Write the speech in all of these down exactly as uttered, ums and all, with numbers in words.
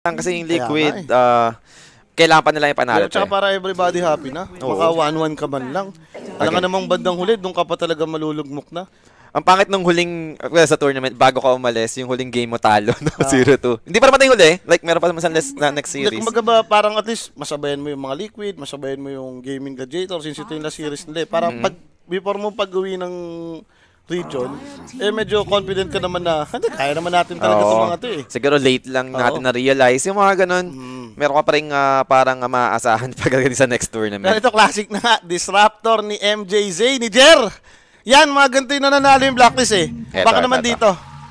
Kasi yung Liquid, eh. uh, kailangan pa nila yung panalo. Tsaka para everybody happy na. Oo. Maka one one ka man lang. Okay. Alam ka namang bandang huli, doon ka pa talaga malulugmok na. Ang pangit nung huling, well, sa tournament, bago ka umalis, yung huling game mo talo, no? zero two. Hindi pa naman tayo huli, like meron pa naman sa next series. Kumbaga ba, parang at least, masabayan mo yung mga Liquid, masabayan mo yung Gaming Gladiator, since ito yung last series nila. Para mm-hmm. pag, before mo pag-uwi ng region, eh medyo confident ka naman na, hindi, kaya naman natin talaga itong mga ito eh. Siguro late lang natin Oo. na-realize yung mga ganun. Mm. Meron ka pa rin uh, parang uh, maaasahan pagdating sa next tournament. Pero ito, classic na Disruptor ni M J Z, ni Jer. Yan, mga ganito yung nananalo yung Blacklist eh. Eto, Baka eto, naman eto. dito.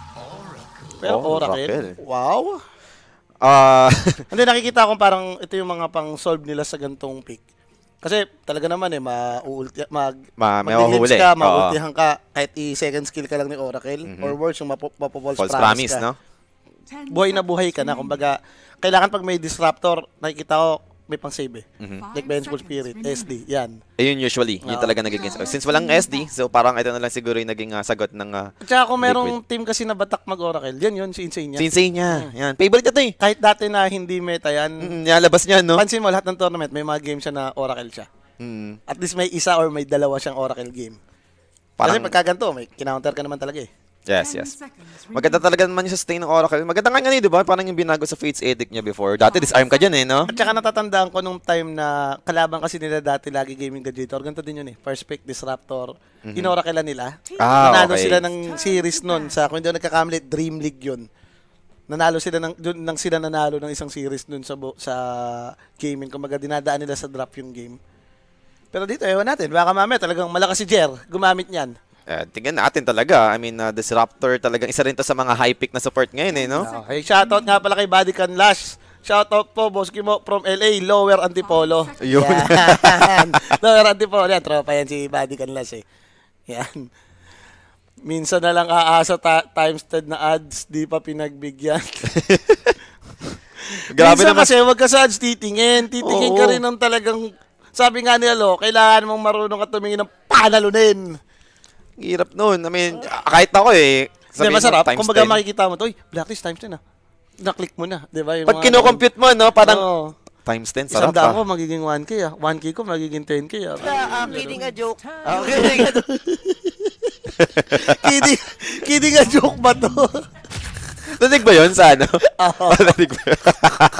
Pero oh, Oracle. Wow. Uh, Hindi, nakikita ko parang ito yung mga pang-solve nila sa gantong pick. Kasi talaga naman eh, ma-ulti, mag, ma mag-delims ka, ma-ultihan ka, kahit i-second skill ka lang ni Oracle, mm-hmm. or worse, yung mapo-false promise, promise ka. No? Buhay na buhay ka na. Kumbaga, kailangan pag may Disruptor, nakikita ko, may pang-save eh. Mm-hmm. Like Vengeful Spirit, S D, yan. Ayun usually, yun uh, talaga nagiging. Since walang S D, so parang ito na lang siguro yung naging uh, sagot ng uh, At saka kung merong team kasi na batak mag-Oracle, yan yun, si Insane niya. Si Insane niya, mm. yan. Favorite ito eh. Kahit dati na hindi meta yan. Mm, nalabas niya, no? Pansin mo, lahat ng tournament, may mga game siya na Oracle siya. Mm. At least may isa or may dalawa siyang Oracle game. Parang, kasi pagkaganto, may kinounter ka naman talaga eh. Yes, yes. Maganda talaga naman yung sustain ng Oracle. Maganda nga nga eh, di ba? Parang yung binago sa Fates Edict niya before. Dati disarm ka dyan eh, no? At saka natatandaan ko nung time na kalaban kasi nila dati lagi Gaming Gladiator. Ganito din yun eh. First pick, Disruptor. Mm-hmm. In-Oracle nila. Ah, Nanalo okay. sila ng series nun. Sa, kung hindi ako nagkakamali, Dream League yun. Nanalo sila ng, dun, nang sila nanalo ng isang series nun sa, sa gaming. Kumaga dinadaan nila sa drop yung game. Pero dito, ewan natin. Baka mamaya talagang malakas si Jer. Gumamit niyan. Uh, tingnan natin talaga. I mean, uh, Disruptor talagang isa rin to sa mga high pick na support ngayon eh, no? Okay, shoutout nga pala kay Badican Lash. Shoutout po, Boss Kimo from L A, Lower Antipolo. Yun. Yan. Lower Antipolo. Yan, tropa yan si Badican Lash eh. Yan. Minsan na lang aasa times ten na ads, di pa pinagbigyan. Grabe Minsan naman. Kasi wag ka sa ads titingin. Titingin Oo. ka rin ng talagang, sabi nga nila, lo, kailangan mong marunong ka tumingin ng panalunin. Hirap nun. I mean, kahit ako eh. Hindi, masarap. Kung baga makikita mo to, uy, Blacklist times ten ah. Na-click mo na. Diba? Yung pag kino-compute mo, no, parang oh, times ten, sarap pa. Isang ko, magiging one K ah. one K ko, magiging ten K ah. Uh, kidding a joke. Ah, kidding a joke. kidding, kidding a joke ba to? Nadig ba yun sa ano? Oo. Nadig ba yun?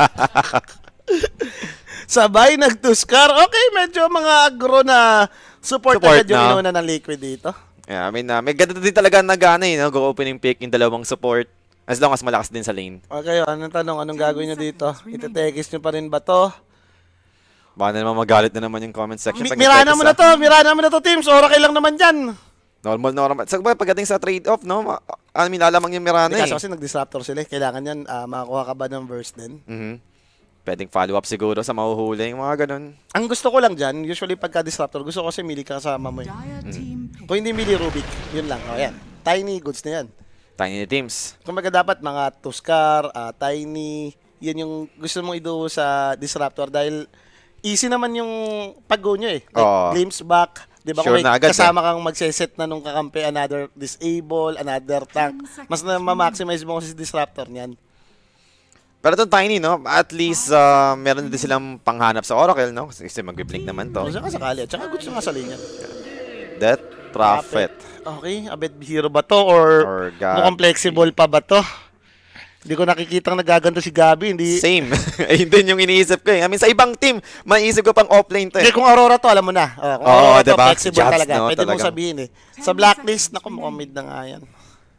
Sabay, nagtuskar. Okay, medyo mga agro na support, support agad yung no? inuna ng Liquid dito. Yeah, I mean, uh, may ganda din talaga nag-ano eh, no? Go-opening pick yung dalawang support. As long as malakas din sa lane. Okay, anong tanong? Anong gagawin nyo dito? Itetekis nyo pa rin ba to? Baka na naman magalit na naman yung comment section. Mi mirana mo na to! Mirana mo na to, teams! Oracle lang naman dyan! Normal, normal. So, pagdating sa trade-off, no? I mean, alamang yung Mirana eh. Kasi Nag-Disruptor sila. Kailangan yan, uh, makakuha ka ba ng verse din? Mm-hmm. Pwedeng follow-up siguro sa mahuhuli, yung mga ganun. Ang gusto ko lang dyan, usually pagka-Disruptor, gusto ko kasi mili ka kasama mo eh. Mm. Kung hindi mili Rubik, yun lang. O yan, Tiny, goods na yan. Tiny teams. Kung baga dapat mga Tuskar, uh, Tiny, yan yung gusto mong ido sa Disruptor dahil easy naman yung pag-go nyo eh. Like, oh. glimpse back, di ba? Sure, kung may agad, kasama eh. kang magseset na nung kakampi, another disable, another tank, mas na ma-maximize mo kasi Disruptor niyan. Pero itong Tiny, no? At least, uh, meron din silang panghanap sa Oracle, no? Kasi mag-blink naman to. Kasi kasakali. At saka gusto nga sa linya. Death Prophet. Okay, abet hero ba to? Or, or mukhang flexible pa ba to? Hindi ko nakikitang nagaganto si Gabi. Hindi... Same. Ayun din yung iniisip ko eh. I mean, sa ibang team, maiisip ko pang offlane to eh. Hindi, kung Aurora to, alam mo na. Oh, kung Oo, Aurora diba? to, flexible Jobs, talaga. no? Pwede Talagang... mong sabihin eh. Sa blacklist, naku, mukhang mid na nga yan.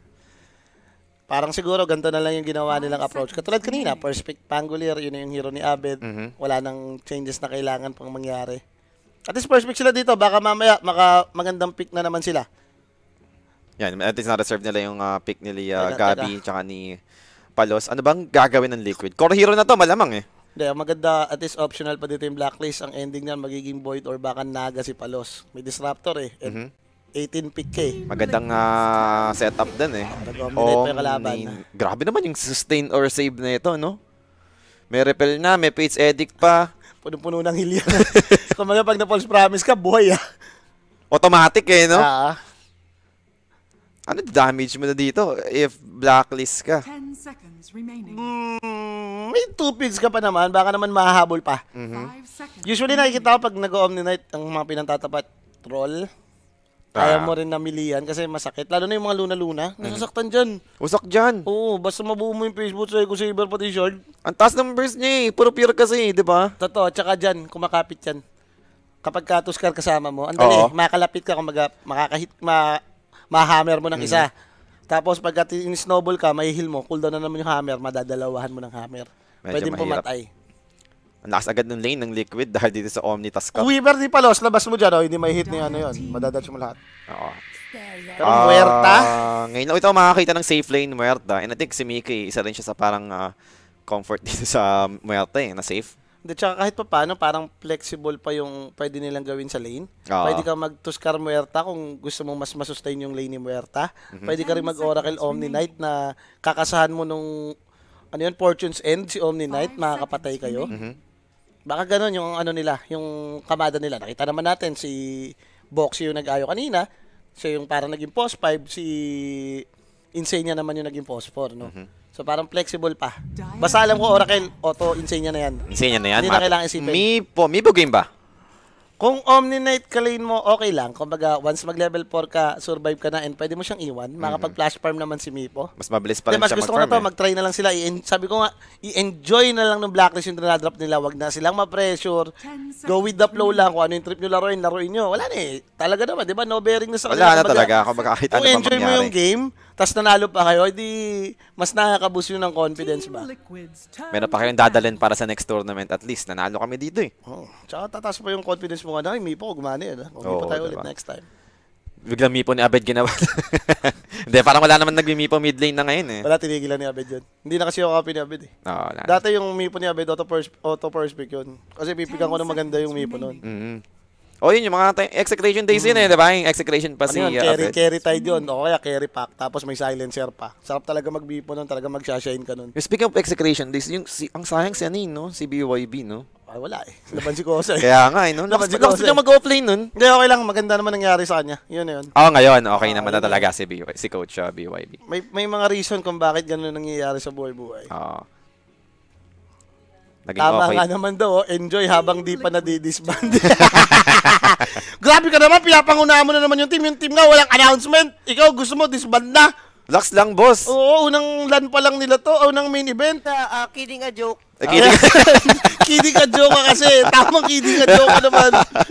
Parang siguro ganito na lang yung ginawa nilang approach. Katulad kanina, first pick Pangolier, yun yung hero ni Abed. Mm-hmm. Wala nang changes na kailangan pang mangyari. At least first pick sila dito, baka mamaya maka magandang pick na naman sila. Yan, at least na-reserve nila yung uh, pick ni uh, Gabi tsaka ni Palos. Ano bang gagawin ng Liquid? Core hero na to, malamang eh. Hindi, maganda, at least optional pa dito yung blacklist. Ang ending niyan magiging Void or baka Naga si Palos. May Disruptor eh. Mm-hmm. eighteen pick eh. Magandang uh, setup din eh. Oh, pa kalaban. Main, grabe naman yung sustain or save na ito, no? May repel na, may Fates Edict pa. Puno-puno ng heal yan. Kung mga pag na-false promise ka, buhay ah. Automatic eh, no? Ah. Ano damage mo na dito if blacklist ka? ten seconds remaining. Mm, may two pigs ka pa naman, baka naman mahahabol pa. Mhm. five seconds. Usually nakikita ko pag nag-Omni-Night ang mga pinantatapat troll. Kaya Ah. mo rin namilian kasi masakit. Lalo na yung mga luna-luna. Nasasaktan dyan. Usak dyan. Oo, basta mabuo mo yung Facebook sa Eco Saber pati shard. Ang taas ng burst niya eh. Puro pure kasi, di ba? Totoo, tsaka dyan, kumakapit yan. Kapag katuskar kasama mo, andali, Oo. makalapit ka kung maga, makakahit, ma, ma-hammer mo ng isa. Tapos pag in-snowball ka, may heal mo, cooldown na naman yung hammer, madadalawahan mo ng hammer. Medyo Pwede mahirap. pumatay. Ang lakas agad ng lane ng Liquid dahil dito sa Omnitas Cup. Weaver di palos, labas mo dyan, oh, hindi may hit ni ano yun. Madadodge mo lahat. Oo. Pero Muerta, Ah, ngayon lang ito makakita ng safe lane Muerta. And I think si Mickey, isa rin siya sa parang ah, comfort dito sa Muerta eh, na safe. Hindi, tsaka kahit pa paano, parang flexible pa yung pwede nilang gawin sa lane. Oo. Pwede ka mag-Tuskar Muerta kung gusto mong mas masustain yung lane ni Muerta. Pwede ka rin mag-Oracle Omni Knight na kakasahan mo nung, ano yun, Fortune's End, si Omni Knight, makakapatay kayo. Mhm. Baka ganun yung ano nila, yung kamada nila. Nakita naman natin si Boxy yung nag-ayo kanina. Siya yung parang naging post five, si Insania naman yung naging post four, no? So parang flexible pa. Basta alam ko Oracle, auto Insania na yan. Insane yan na yan. Hindi na Mat- kailangan isipin. Mipo, Mipo game ba? Kung Omni Knight ka lane mo, okay lang. Kumbaga, once mag-level four ka, survive ka na, and pwede mo siyang iwan. Makapag-flash farm naman si Mipo. Mas mabilis pa Di, rin mas siya gusto ko na to, mag-farm eh. mag-try na lang sila. I- sabi ko nga, i-enjoy na lang ng blacklist yung dinadrop nila. Wag na silang ma-pressure. Go with the flow lang. Kung ano yung trip nyo laruin, laruin nyo. Wala na eh. Talaga naman, di ba? No bearing na sa Wala na Kumbaga, talaga. Kung kahit ano kung pa enjoy mo mangyari. yung game, tas nanalo pa kayo, edi mas nakakaboost yun ng confidence ba? Liquids turn Meron pa kayong dadalhin para sa next tournament at least. Nanalo kami dito eh. Oh. Tsaka tataas pa yung confidence mo nga na, Mipo, gumana yun. Kung Mipo Oo, tayo diba? ulit next time. Biglang Mipo ni Abed ginawa. Hindi, parang wala naman nag-Mipo mid lane na ngayon eh. Wala, tinigilan ni Abed yun. Hindi na kasi ako copy ni Abed eh. Oo, wala. Dati yung Mipo ni Abed, auto first, auto first pick yun. Kasi pipigan ko na maganda yung Mipo nun. Mhm. O yun, yung mga ta- execration days yun eh, di ba? Yung execration pa Ano si yun, uh, carry, Abed. carry tide yun. O kaya carry pack, tapos may silencer pa. Sarap talaga mag-Mipo nun, talaga mag-shine ka nun. Yung speaking of execration days, yung, si, ang sayang si Anin, no? Si B Y B, no? Ay, wala eh. Laban si Kosa eh. Kaya nga, eh, no? Lakas, Laban si lakas Jose. niya mag-offlane nun. Hindi, okay lang. Maganda naman nangyari sa kanya. Yun na yun. Oo, ngayon, okay Ah, naman yun na talaga si, B Y, si Coach uh, B Y B. May, may mga reason kung bakit ganun nangyayari sa buhay-buhay. Oo. Naging Tama okay. nga naman daw, oh, enjoy habang di pa nadidisband. Grabe ka naman, pinapangunahan mo na naman yung team. Yung team nga, walang announcement. Ikaw, gusto mo, disband na. Lax lang, boss. Oo, unang LAN pa lang nila to, unang main event. Ah, kidding a joke. Eh, kidding. Kidding ka joke ka kasi. Tamang kidding ka joke ka naman.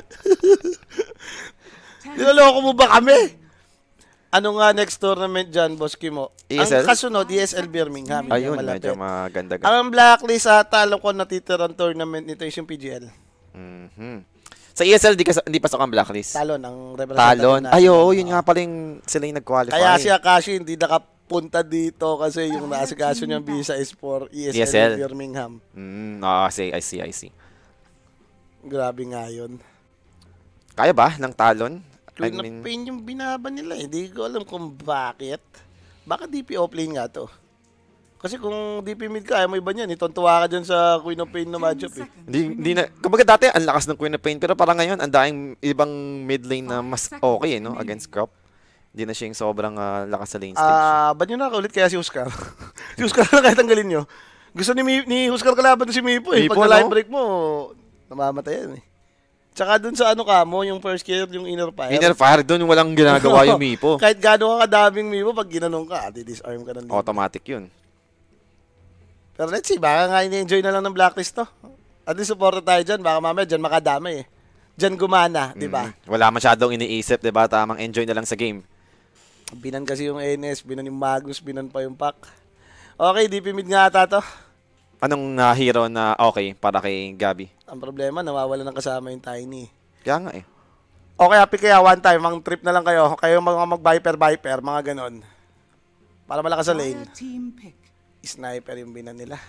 Niloloko mo ba kami? Ano nga next tournament dyan, Boss Kimo? E S L? Ang kasunod, E S L Birmingham. Yun Ayun, yung malapit. medyo maganda. Ang blacklist ata, alam ko natitirang tournament nito is yung P G L. Mhm. Sa E S L, di, ka, di pasok ang blacklist. Talon, ang representative Talon. natin. Ay, oo, yun nga pala yung sila yung nag-qualify. Kaya si Akashi hindi nakapunta dito kasi yung naasikaso niyang visa is for E S L, E S L. Birmingham. Mm, ah, I see, I see, I see. Grabe nga yun. Kaya ba ng Talon? I Queen of mean, Pain yung binaba nila. Hindi ko alam kung bakit. Baka D P offlane nga to. Kasi kung D P mid ka, ayaw mo iba niyan. Itontuwa ka dyan sa Queen of Pain na matchup eh. hindi, hindi na, kumbaga dati, ang lakas ng Queen of Pain, pero parang ngayon, ang daing ibang mid lane na mas okay, no? Against Crop. Hindi na siya yung sobrang ah, lakas sa lane stage. Ah, ba't nyo na ulit kaya si Huskar? Si Huskar na kahit tanggalin nyo. Gusto ni, Mi- ni Huskar kalaban to si Mipo eh. Mipo, Pag na-line no? break mo, namamatay yan eh. Tsaka dun sa ano ka mo, yung first kill, yung inner fire. Inner fire, doon walang ginagawa yung Mipo. Kahit gano'n ka kadaming Mipo, pag ginanong ka, di-disarm ka ng libo. Automatic yun. Pero let's see, baka nga ini-enjoy na lang ng blacklist to. At least support tayo dyan, baka mamaya dyan makadamay eh. Dyan gumana, di ba? Mm, wala masyadong iniisip, di ba? Tamang enjoy na lang sa game. Binan kasi yung N S, binan yung Magus, binan pa yung Pac. Okay, D P mid nga ata to. Anong ah, hero na okay para kay Gabi? Ang problema, nawawala ng kasama yung Tiny. Kaya nga eh. Okay, happy kaya one time, mang trip na lang kayo. Kayo mga mag-viper-viper, mga ganon. Para malakas sa lane. team pick. Sniper yung binan nila.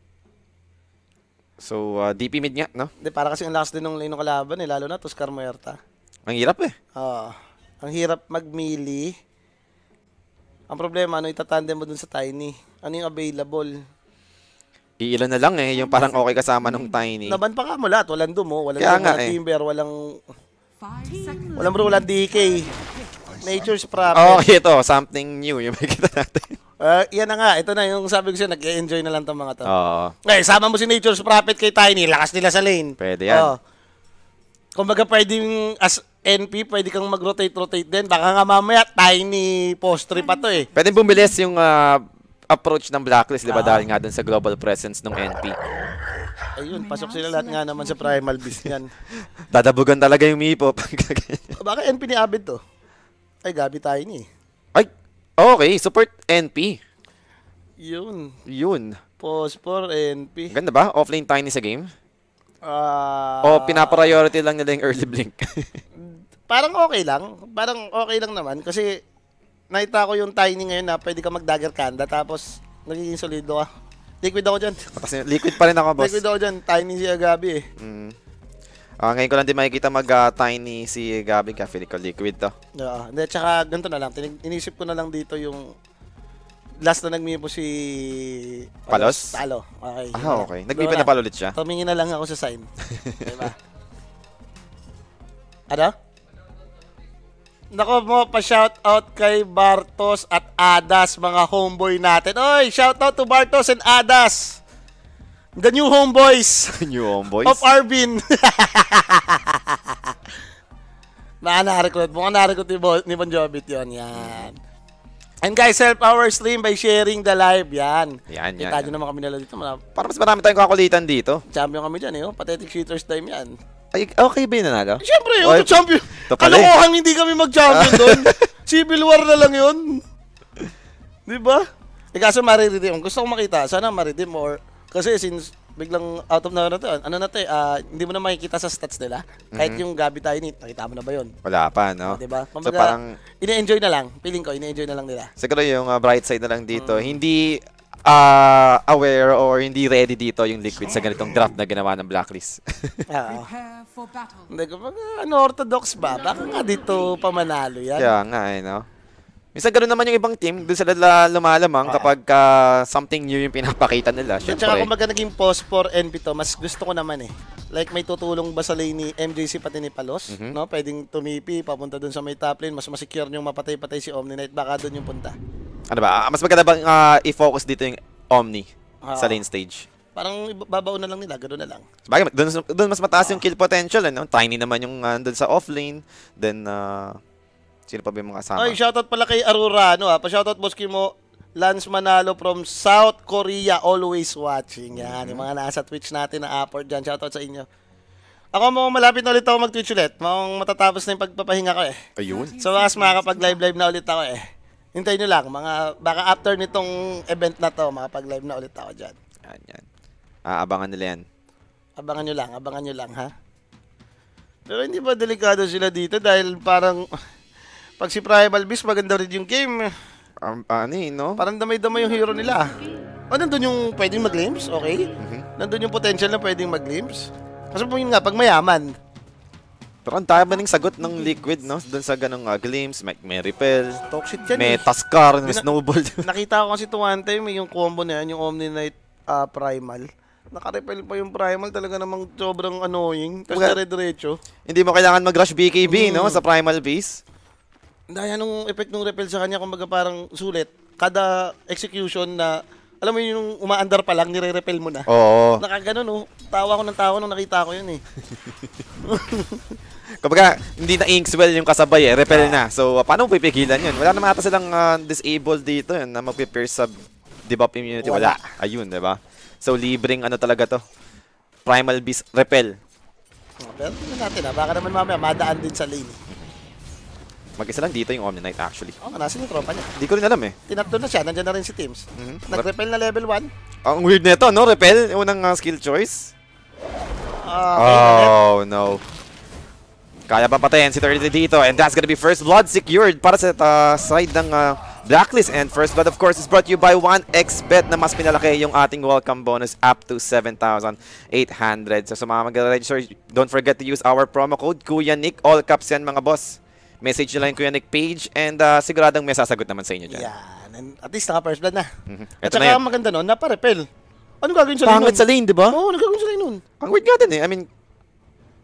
So, ah, D P mid nga, no? Hindi, para kasi ang lakas din ng lane ng kalaban eh, lalo na Tuskar Muerta. Ang hirap eh. Oo. Ang hirap mag-melee. Ang problema, ano itatandem mo dun sa Tiny? Ano yung available? Iilan na lang eh, yung parang okay kasama nung Tiny. Naban pa ka mo lahat. Walang Dumo, walang Kaya Dumo, nga walang eh. Timber, walang... Five seconds. Walang bro, walang D K. Nature's Prophet. Okay, ito. Something new yung makikita natin. Uh, yan na nga. Ito na yung sabi ko siya, nag-enjoy na lang itong mga to. Oo. Eh, sama mo si Nature's Prophet kay Tiny. Lakas nila sa lane. Pwede yan. Oh. Kumbaga pwedeng as N P, pwede kang mag-rotate-rotate din. Baka nga mamaya, Tiny postre pa to eh. Pwede bumilis yung ah, approach ng Blacklist, di ba? Ah. Dahil nga dun sa global presence ng N P. Ayun, pasok sila lahat nga naman sa Primal Beast yan. Dadabugan talaga yung Mipo. Baka N P ni Abed to. Ay, Gabi Tiny. Ay, okay. Support N P. Yun. Yun. Pause for N P. Ganda ba? Offlane Tiny sa game? Ah, O pinapriority lang nila yung early blink? parang okay lang. Parang okay lang naman. Kasi nakita ko yung Tiny ngayon na pwede ka mag-dagger kanda tapos nagiging solido ka. Liquid ako dyan. Tapos liquid pa rin ako, boss. Liquid ako dyan. Tiny si Gabi eh. Mm. Ah, ngayon ko lang din makikita mag-Tiny si Gabi. Kaya feeling ko liquid to. Oo. Hindi, tsaka ganito na lang. Tinig- inisip ko na lang dito yung last na nagmipo si Palos? Talo. Okay. Ah, okay. Go Nagbiba na pala ulit siya. Tumingin na lang ako sa sign. Diba? Ano? Nako mo, pa-shoutout kay Bartos at Adas, mga homeboy natin. Oy, shoutout to Bartos and Adas. The new homeboys New homeboys. of Arvin. Baka na-recruit. Mukhang na-recruit ni, Bo- ni Bon Jovit yun. Yan. And guys, help our stream by sharing the live. Yan. Yan, yan. Kita nyo naman kami nila dito. Mga Para mas marami tayong kakulitan dito. champion kami dyan eh. Oh. Pathetic shooters time yan. Ay, okay ba yung nanalo? Siyempre, Oy, yung champion. ito pala eh. Kalokohan hindi kami mag-champion doon. Civil War na lang yun. Di ba? Eh kaso mariredeem. Gusto ko makita. Sana mariredeem or... Kasi since biglang out of nowhere na to, ano na to eh, ah, hindi mo na makikita sa stats nila. Kahit yung Gabi Tiny, nakita mo na ba yun? Wala pa, no? Di ba? So Kumbaga, parang, ine-enjoy na lang. Feeling ko, ine-enjoy na lang nila. siguro yung uh, bright side na lang dito, hindi ah, aware or hindi ready dito yung Liquid sa ganitong draft na ginawa ng Blacklist. Oo. Prepare for battle. Hindi ko, ano, orthodox ba? Baka nga dito pamanalo yan. Kaya nga, eh, no? Minsan gano'n naman yung ibang team, doon sila la- lumalamang kapag ah, something new yung pinapakita nila. At saka Siyempre, kung maga naging post for N B to, mas gusto ko naman eh. Like may tutulong ba sa lane ni M J C pati ni Palos? Mhm. No? Pwedeng tumipi, papunta dun sa may top lane, mas masecure yung mapatay-patay si Omni Knight, baka dun yung punta. ano ba, ah, mas maganda bang ah, i-focus dito yung Omni sa Ah. lane stage? Parang iba- babaw na lang nila, gano'n na lang. Sabagay, doon, doon mas mataas yung kill potential, ano? Tiny naman yung uh, doon sa offlane. Then, uh, sino pa ba yung mga kasama? Ay, shoutout pala kay Arura, no ha? Pa-shoutout boss mo, Lance Manalo from South Korea, always watching. Yan, yung mga nasa Twitch natin na apport dyan. Shoutout sa inyo. Ako mo malapit na ulit ako mag-Twitch ulit. Mukhang matatapos na yung pagpapahinga ko eh. Ayun. So, mas makakapag-live-live na ulit ako eh. Hintayin nyo lang, mga, baka after nitong event na to, makapag-live na ulit ako dyan. Yan, yan. Aabangan nila yan. Abangan nyo lang, abangan nyo lang, ha? Pero hindi ba delikado sila dito dahil parang, pag si Primal Beast, maganda rin yung game. Um, ano eh, no? Parang damay-damay yung hero nila. O, nandun yung pwedeng mag-glimpse, okay? Mhm. Nandun yung potential na pwedeng mag-glimpse. Kasi po yun nga, pag mayaman, Pero ang dami ng sagot ng Liquid, no? Doon sa ganong uh, glimpse, may, may repel, toxic yan may eh. Tuskar, may Bina- snowball. Nakita ko kasi to one time, yung combo na yan, yung Omni Knight ah, Primal. Naka-repel pa yung Primal, talaga namang sobrang annoying. Tapos Well, dire-diretso. Hindi mo kailangan mag-rush B K B, Mm. no? Sa primal base. Dahil nung effect ng repel sa kanya, kumbaga parang sulit. Kada execution na, alam mo yung umaandar pa lang, nire-repel mo na. Oo. Nakaganon, no? Tawa ko ng tawa nung nakita ko yun eh. Kapag hindi na Inkswell yung kasabay eh, repel na. So, uh, paano mo pipigilan yun? Wala naman ata silang uh, disabled dito yun na mag-pierce sa debuff immunity. Wala. Wala. Ayun, di ba? So, libreng ano talaga to. Primal Beast repel. Oh, pero tingnan natin ah, baka naman mamaya madaan din sa lane. Mag-isa lang dito yung Omni Knight actually. Oh, nasan yung tropa niya? Hindi ko rin alam eh. Tinatlo na siya, nandiyan na rin si Teams. Mhm. Nag-repel na level one. Ang weird nito, no? Repel, yung unang uh, skill choice. Ah, okay, na-net. Oh, no. Kaya pa patayin si thirty dito and that's gonna be first blood secured para sa uh, side ng uh, Blacklist. And first blood of course is brought to you by one x bet na mas pinalaki yung ating welcome bonus up to seven thousand eight hundred. So sa mga mag-register, don't forget to use our promo code Kuya Nick. All caps yan mga boss. Message nyo lang yung Kuya Nick page and uh, siguradong may sasagot naman sa inyo dyan. Yan. And at least naka-first blood na. Mhm. At Ito na saka yan. maganda nun, napa-repel. Ano gagawin sa lane Pangit nun? sa lane, di ba? Oo, oh, ano gagawin sa lane nun? Ang weird nga din eh. I mean,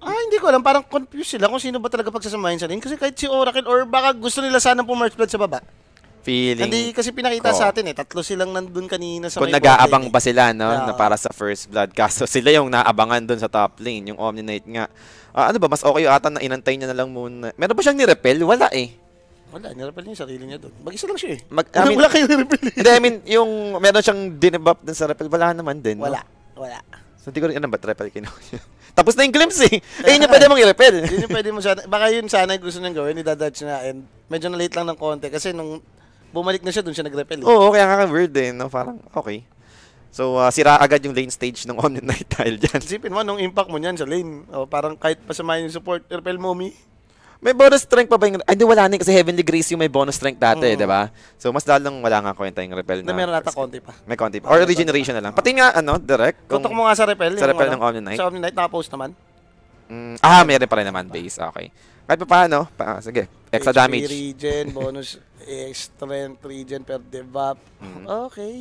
Ah, hindi ko alam. Parang confused sila kung sino ba talaga pagsasamahin sa lane. Kasi kahit si Oracle or baka gusto nila sanang pumerge blood sa baba. Feeling Hindi kasi pinakita ko. sa atin eh. Tatlo silang nandun kanina sa Kung may nag-aabang bot lane ba sila, no? Yeah. Na para sa first blood. Kaso sila yung naabangan dun sa top lane. Yung Omni Knight nga. Ah, ano ba? Mas okay ata na inantay niya na lang muna. Meron ba siyang nirepel? Wala eh. Wala, nirepel niya yung sarili niya doon. Mag-isa lang siya eh. Mag, I Wala, mean, wala kayo nirepel eh. Hindi, I mean, yung meron siyang dinebop dun sa repel. Wala naman din. No? Wala, wala. So, hindi ko rin alam ba repel kinuha niya. Tapos na yung glimpse eh. Eh, yun yung pwede mong i-repel. Yun yung pwede mo sana. Baka yun sana yung gusto niyang gawin. Idadodge na. And medyo na-late lang ng konti. Kasi nung bumalik na siya, doon siya nag-repel eh. Oo, kaya nga weird eh. No? Parang, okay. So, uh, sira agad yung lane stage ng Omni Knight dahil dyan. Isipin mo, nung impact mo niyan sa lane. O, parang kahit pasamahin yung support, repel mo, mi. May bonus strength pa ba yung... Ay, hindi, wala na eh, kasi Heavenly Grace yung may bonus strength dati, Mm. di ba? So, mas lalong wala nga kwenta yung repel Na na... meron nata konti pa. May konti pa. Or regeneration na lang. Pati nga, ano, direct. kung- Tutok mo nga sa repel. Sa yung repel ano, ng Omni Knight? Sa Omni Knight, nakapost naman. Mm, ah, meron pa rin naman base. Okay. Kahit pa paano, pa, sige. Extra H P damage. regen, bonus eh, strength regen per debuff. Mm. Okay.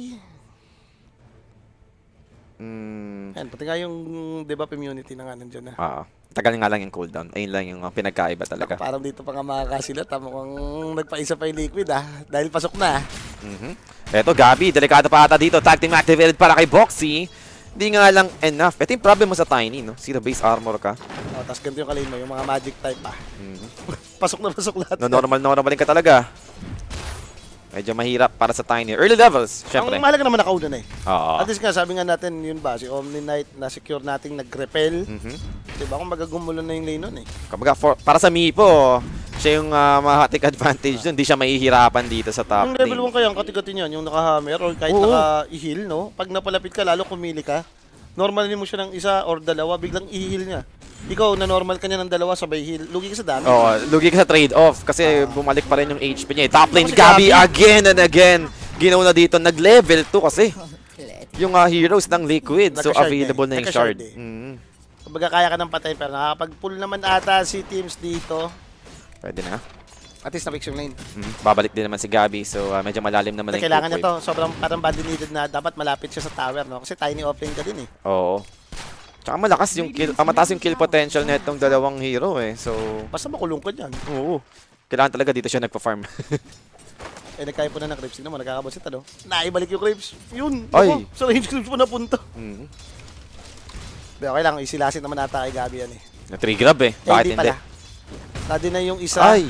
Mm, Yan, pati nga yung debuff immunity na nga nandyan na. oo. Tagal nga lang yung cooldown. Ayun lang yung uh, pinagkaiba talaga. Parang dito pa nga makakasilat. Mukhang nagpaisa pa yung liquid ah. Dahil pasok na. Mhm. Eto, Gabi, delikado pa ata dito. Tag team activated para kay Boxy. Hindi nga lang enough. Ito yung problem mo sa Tiny, no? Zero base armor ka. Oh, tapos ganito yung kalin mo, yung mga magic type pa. Mhm. Pasok na pasok lahat. No, normal na normal ka talaga. Medyo mahirap para sa Tiny. Early levels, syempre. Ang mahalaga naman nakauna na eh. Oo. At least nga, sabi nga natin, yun ba, si Omni Knight na secure nating nag-repel. Mhm. Diba? Kung magagumulo na yung lane nun eh. Kumbaga, for, para sa Mipo, siya yung uh, mahatik advantage dun. Hindi siya mahihirapan dito sa top Yung level lane. one kaya, ang kati-kati niyan, yung naka-hammer or kahit Oo. naka-i-heal, no? Pag napalapit ka, lalo kumili ka, normalin mo siya ng isa or dalawa, biglang i-heal niya. Ikaw, na normal ka niya ng dalawa, sabay heal. Lugi ka sa dami. Oo, lugi ka sa trade-off kasi bumalik pa rin yung H P niya. eh. Top lane, Kasi Gabi Gabi. again and again. Ginaw na dito, nag-level two kasi. Yung uh, heroes ng Liquid, so Nagka-shard available eh. na yung Nagka-shard shard. eh. Mhm. Kumbaga kaya ka ng patay, pero nakakapag-pull naman ata si teams dito. Pwede na. At least na-fix yung lane. Mhm. Babalik din naman si Gabi, so uh, medyo malalim naman Kasi yung kailangan quick niya wave. to, sobrang parang badly needed na dapat malapit siya sa tower, no? Kasi tiny offlane ka din eh. Oo. Tsaka malakas yung kill, ah, mataas yung kill potential na itong dalawang hero eh. So, Basta makulong ka dyan. oo. Kailangan talaga dito siya nagpa-farm. Eh, nagkaya po na ng creeps. Sino mo, nagkakabasit, ano? Naibalik yung creeps. Yun! Ay. Ako, sa range creeps mo napunta. Mhm. Pero okay lang, isilasin naman ata kay Gabi yan eh. Na-tree grab eh. Eh, Bakit hindi hindi? pala. Nadi na yung isa. Ay!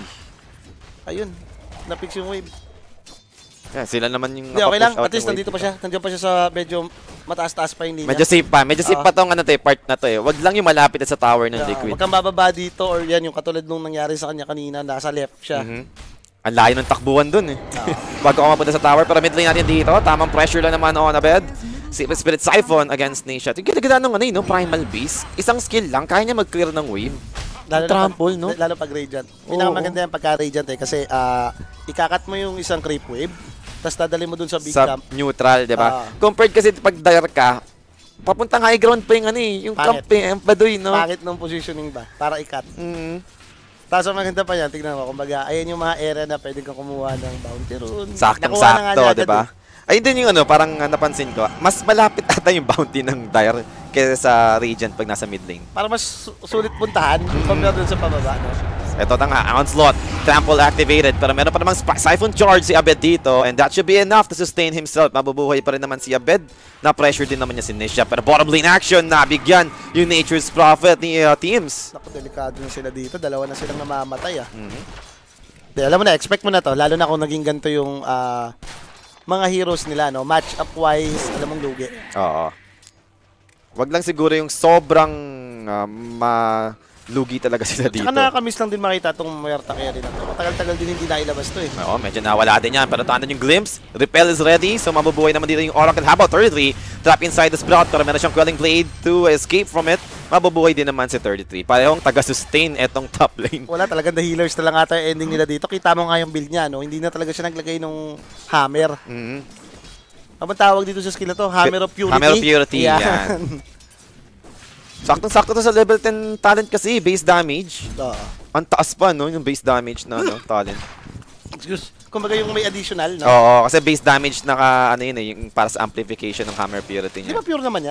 Ayun, na-fix yung wave. Yeah, sila naman yung Hindi, okay lang. napa-push out At least ng nandito wave pa siya. Nandiyan pa siya sa medyo mataas-taas pa yung linya. Medyo safe pa. Medyo safe Oo. pa tong ano to, eh, part na to eh. Wag lang yung malapit na sa tower ng Yeah, Liquid. Huwag kang bababa dito or yan, yung katulad nung nangyari sa kanya kanina, nasa left siya. Mhm. Ang layo ng takbuhan dun eh. Oo. Bago ako mapunta sa tower. Pero mid lane natin dito. Tamang pressure lang naman on a bed. Si Spirit Siphon against Nation. Yung ganda-ganda nung ano eh, no? Primal Beast. Isang skill lang. Kaya niya mag-clear ng wave. Lalo na Trample, pag, no? Lalo pag Radiant. Oo. Pinakamaganda yan pagka Radiant eh. Kasi ah, ikakat mo yung isang creep wave, tapos dadali mo dun sa big Sa camp. neutral, di ba? Ah. Compared kasi pag dire ka, papuntang high ground pa yung ano eh. Yung Pangit. camp eh. Ang baduy, no? Bakit nung positioning ba? Para ikat. Mhm. Tapos ang maganda pa yan, tignan mo, kumbaga, ayan yung mga area na pwede kang kumuha ng bounty rune. Nakuha na nga Saktong-sakto, niya di agad ba? eh. Ayun din yung ano, parang uh, napansin ko. Mas malapit ata yung bounty ng Dire kaysa sa Regent pag nasa mid lane. Para mas su- sulit puntahan, compare dun sa pababa, no? Ito na nga, Onslaught. Trample activated. Pero meron pa namang Sp- Siphon Charge si Abed dito. And that should be enough to sustain himself. Mabubuhay pa rin naman si Abed. Na-pressure din naman niya si Nisha. Pero bottom lane action, nabigyan yung Nature's Prophet ni uh, Teams. Naku, delikado na sila dito. Dalawa na silang namamatay, ah. Mhm. Di, alam mo na, expect mo na to. Lalo na kung naging ganito yung ah, mga heroes nila, no? Match up wise, alam mong lugi. Oo. Wag lang siguro yung sobrang uh, malugi talaga sila dito. Tsaka nakakamiss lang din makita itong Muerta kaya rin. Matagal-tagal din hindi nailabas to eh. Oo, medyo nawala din yan. Pero tanda yung glimpse. Repel is ready. So mabubuhay naman dito yung Oracle. How about thirty-three? Trap inside the Sprout. Pero meron siyang Quelling Blade to escape from it. Mabubuhay din naman si thirty-three. Parehong taga-sustain etong top lane. Wala talagang the healers na lang ata yung ending nila dito. Kita mo nga yung build niya, no? Hindi na talaga siya naglagay ng hammer. Mhm. Ano tawag dito sa skill na to? Hammer of Purity? Hammer of Purity, yan. Saktong-sakto to sa level ten talent kasi. Base damage. Oo. Ang taas pa, no? Yung base damage na ano, talent. Excuse. Kumbaga yung may additional, no? Oo, kasi base damage naka, ano yun eh, yung para sa amplification ng Hammer Purity Di niya. ba pure naman yan?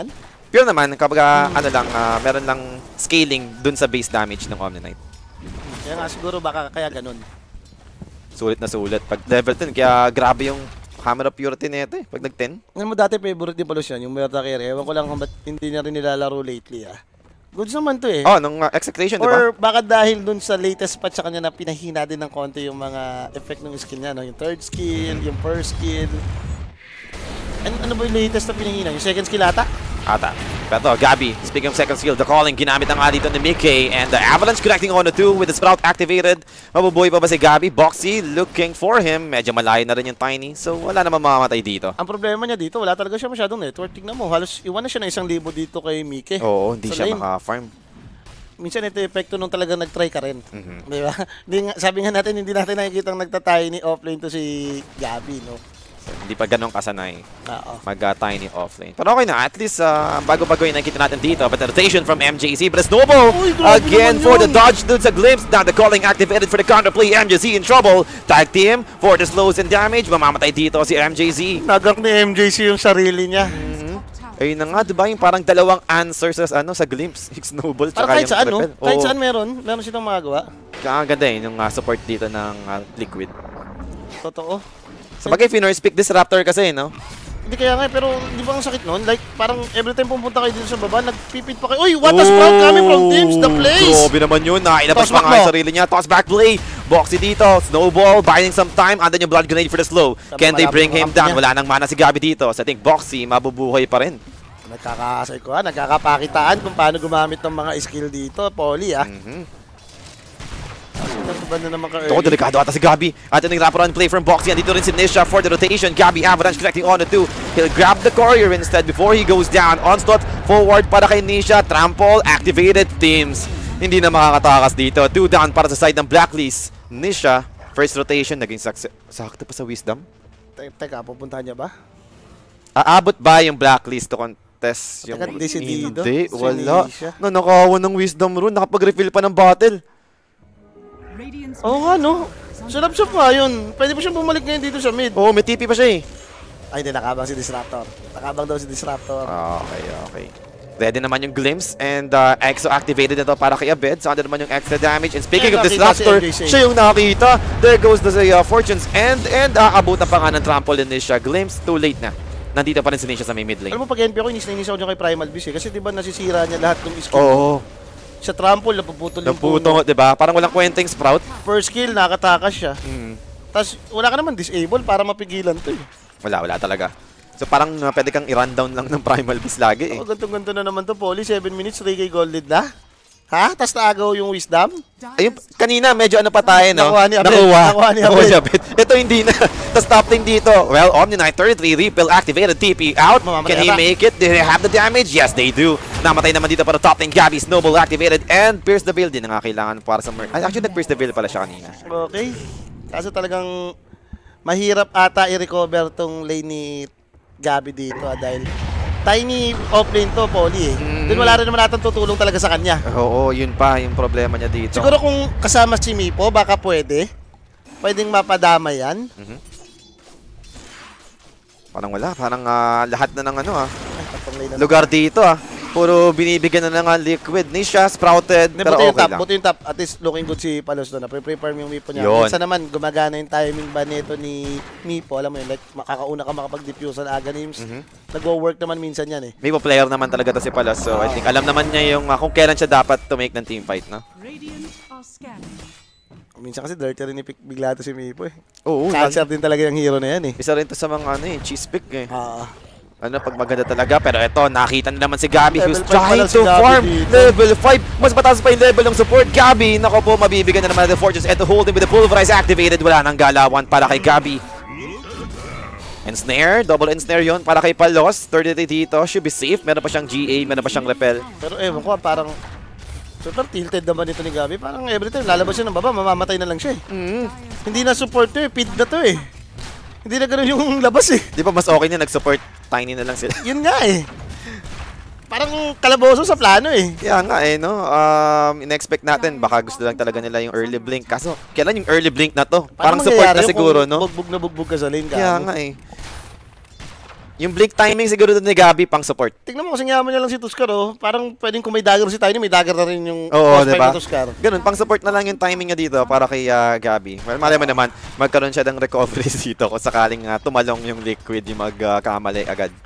Pure naman, kapag ah, ano lang, ah, meron lang scaling dun sa base damage ng Omni Knight. Kaya nga siguro baka kaya ganun. Sulit na sulit. Pag level ten, kaya grabe yung Hammer of Purity nito eh, pag nag ten. Alam mo dati favorite ni Palos yan, yung Merta Carry. Ewan ko lang kung ba't hindi niya rin nilalaro lately ah. Goods naman to eh. Oh, nung uh, execution, di ba? Or baka dahil dun sa latest patch sa kanya na pinahina din ng konti yung mga effect ng skill niya, no? Yung third skill, yung first skill. Ano, ano ba yung latest na pinahina? Yung second skill ata? Ata. Pero Gabi, speaking of second skill, the calling, ginamit na nga dito ni Mickey, and the Avalanche connecting on the two with the Sprout activated. Mabubuhay pa ba si Gabi? Boxy looking for him. Medyo malayo na rin yung Tiny, so wala naman mamamatay dito. Ang problema niya dito, wala talaga siya masyadong network. Tingnan mo, halos iwan na siya ng isang libo dito kay Mickey. Oo, hindi Sa siya lane. maka-farm. Minsan ito epekto nung talagang nag-try ka rin. Mhm. Di ba? Di nga, sabi nga natin, hindi natin nakikita ang nagtatiny offlane to si Gabi, no? So, hindi pa ganun kasanay Oo. mag-Tiny offlane. Pero okay na, at least uh, bago-bago yung nakikita natin dito. But the rotation from M J C, but Snowball Uy, grabe again naman for yun. the dodge dun sa glimpse. Now the calling activated for the counterplay. M J C in trouble. Tag team for the slows and damage. Mamamatay dito si M J C. Nagak ni M J C yung sarili niya. Ayun na nga, diba? Yung parang dalawang answers sa, ano, sa glimpse. Yung Snowball, Para tsaka kahit yung saan, no? Repel. Kahit Oo. saan meron, meron silang magagawa. Kaya ganda eh, yung uh, support dito ng uh, Liquid. Totoo. Sa bagay, Finors pick Disruptor kasi, no? Hindi kaya nga, pero di ba ang sakit nun? Like, parang every time pumunta kayo dito sa baba, nagpipit pa kayo. Uy, what a sprout coming from teams, the place! Grabe naman yun. Nailabas Toss pa back nga yung mo. sarili niya. Toss back play. Boxy dito. Snowball. Buying some time. Andan yung blood grenade for the slow. Sabi, Can they malapit bring ang him kampi down? niya. Wala nang mana si Gabi dito. So I think Boxy mabubuhay pa rin. Nagkakasay ko ha, nagkakapakitaan kung paano gumamit ng mga skill dito, Poly ah. Mhm. Ano ba na naman ka Ito, delikado ata si Gabi. At yung wraparound play from Boxy. Andito rin si Nisha for the rotation. Gabi Avalanche connecting on the two. He'll grab the courier instead before he goes down. Onslaught forward para kay Nisha. Trample activated teams. Hindi na makakatakas dito. Two down para sa side ng Blacklist. Nisha, first rotation, naging success. Sakto pa sa Wisdom. Te- Teka, pupuntahan niya ba? Aabot ba yung Blacklist to contest yung... Teka, decidido. Hindi, Si wala. Nisha. No, nakawan ng Wisdom rune. Nakapag-refill pa ng battle. Radiant's Oo nga no. Sarap-sarap nga yun. Pwede pa siyang bumalik ngayon dito sa mid. Oo, oh, may T P pa siya eh. Ay, hindi, nakabang si Disruptor. Nakabang daw si Disruptor. Okay, okay. Ready naman yung Glimpse and uh, Exo activated na to para kay Abed. So, ano naman yung extra damage. And speaking Eh, of nakita Disruptor, si M J C. siya yung nakakita. There goes the uh, Fortunes and and uh, abutan pa nga ng trampoline ni siya. Glimpse, too late na. Nandito pa rin si Nisha sa may mid lane. Alam mo, pag N P ako, inis na inis ako dyan kay Primal Beast eh. Kasi di ba nasisira niya lahat ng skill. Oo. Sa trample, napuputol yung Naputo, puno. di ba? Parang walang kwenteng Sprout. First skill, nakatakas siya. Mm. Tapos, wala ka naman disable para mapigilan to eh. Wala, wala talaga. So parang uh, pwede kang i-rundown lang ng Primal Beast lagi eh. Oh, ganto-ganto na naman to, Poly. seven minutes, three K gold lead na. Ha? Tapos naagaw yung Wisdom? Ayun, kanina medyo ano pa tayo, no? Nakuha ni Abed. Nakuha. Nakuha ni Nakuha Abed. ni Abed. Ito hindi na. Tapos top lane dito. Well, Omni Knight thirty-three, Ripple activated, T P out. Mamamatay Can he ata. make it? Did he have the damage? Yes, they do. Namatay naman dito para top lane. Gabi, Snowball activated, and Pierce the Veil din na nga kailangan para sa Merc. Ay, actually, nag-Pierce the Veil pala siya kanina. Okay. Kaso talagang mahirap ata i-recover tong lane ni Gabi dito ah, dahil tiny offlane to, Poly eh. Mm. Then wala rin naman natin tutulong talaga sa kanya. Oo, yun pa yung problema niya dito. Siguro kung kasama si Mipo, baka pwede. Pwedeng mapadama yan. Parang wala. Parang ah, lahat na ng ano ah. Ay, tapang lane na. Lugar dito ah. Puro binibigyan na ng Liquid. Nisha, Sprouted, Hindi, pero buti yung okay top, lang. buti yung top. At least looking good si Palos doon. Pre-prepare yung Mipo niya. Yun. Minsan naman, gumagana yung timing ba nito ni Mipo. Alam mo yun, like, makakauna ka makapag-diffuse ang Aganims. Mhm. Nagwo-work naman minsan yan eh. May player naman talaga to si Palas. So, I think alam naman niya yung uh, kung kailan siya dapat to make ng team fight, no? Radiant are scanning. Minsan kasi dirty rin i-pick bigla to si Mipo eh. Oo. Cancer din talaga yung hero na yan eh. Isa rin to sa mga ano eh, cheese pick eh. Ah. Ano, pag maganda talaga. Pero ito, nakita na naman si Gabi who's Level five trying pala si to Gabi farm. dito. Level five. Mas mataas pa yung level ng support. Gabi, nako po, mabibigyan na naman ng Fortunes. Ito, holding with the Pulverize activated. Wala nang galawan para kay Gabi. Ensnare, double ensnare yun para kay Palos. thirty-three dito, should be safe. Meron pa siyang G A, meron pa siyang Repel. Pero ewan ko, parang super tilted naman ito ni Gabi. Parang every time lalabas siya ng baba, mamamatay na lang siya eh. Mm. Hindi na support to eh, feed na to eh. Hindi na ganun yung labas eh. Di ba mas okay na nag-support? Tiny na lang sila. Yun nga eh. Parang kalaboso sa plano eh. Kaya nga eh, no? Um, in-expect natin, baka gusto lang talaga nila yung early blink. Kaso, kailan yung early blink na to? Parang Paano support mangyayari na yun siguro, kung no? Bugbog na bugbog ka sa lane. Kaya gago? nga eh. Yung blink timing siguro doon ni Gabi pang support. Tingnan mo, kasi yaman niya lang si Tuskar, oh. Parang pwedeng kung may dagger si Tiny, may dagger na rin yung Oo, crossfire diba? ni Tuskar. Ganun, pang support na lang yung timing niya dito para kay uh, Gabi. Well, malay mo naman, magkaroon siya ng recovery dito kung sakaling uh, tumalong yung Liquid yung magkamali uh, agad.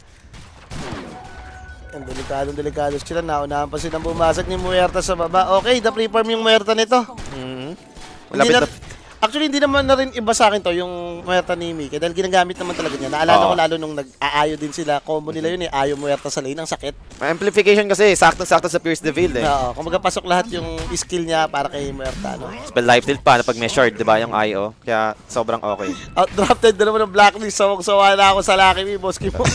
Ang delikadong delikado sila. Naunahan pa silang bumasag ni Muerta sa baba. Okay, na-preform yung Muerta nito. Mm-hmm. Hindi na, actually, hindi naman na rin iba sa akin to, yung Muerta ni Miki. Dahil ginagamit naman talaga niya. Naalala Oo. ko lalo nung nag-aayo din sila. Combo nila yun eh. Ayo Muerta sa lane. Ang sakit. Amplification kasi, sakto-sakto sa Pierce the Veil eh. Oo. Kung magpasok lahat yung skill niya para kay Muerta. No? Spell life tilt pa na pag may shard, di ba, yung I O. Kaya sobrang okay. Outdrafted na naman ng Blacklist. Sawang-sawa na ako sa Lucky Me, Boski mo.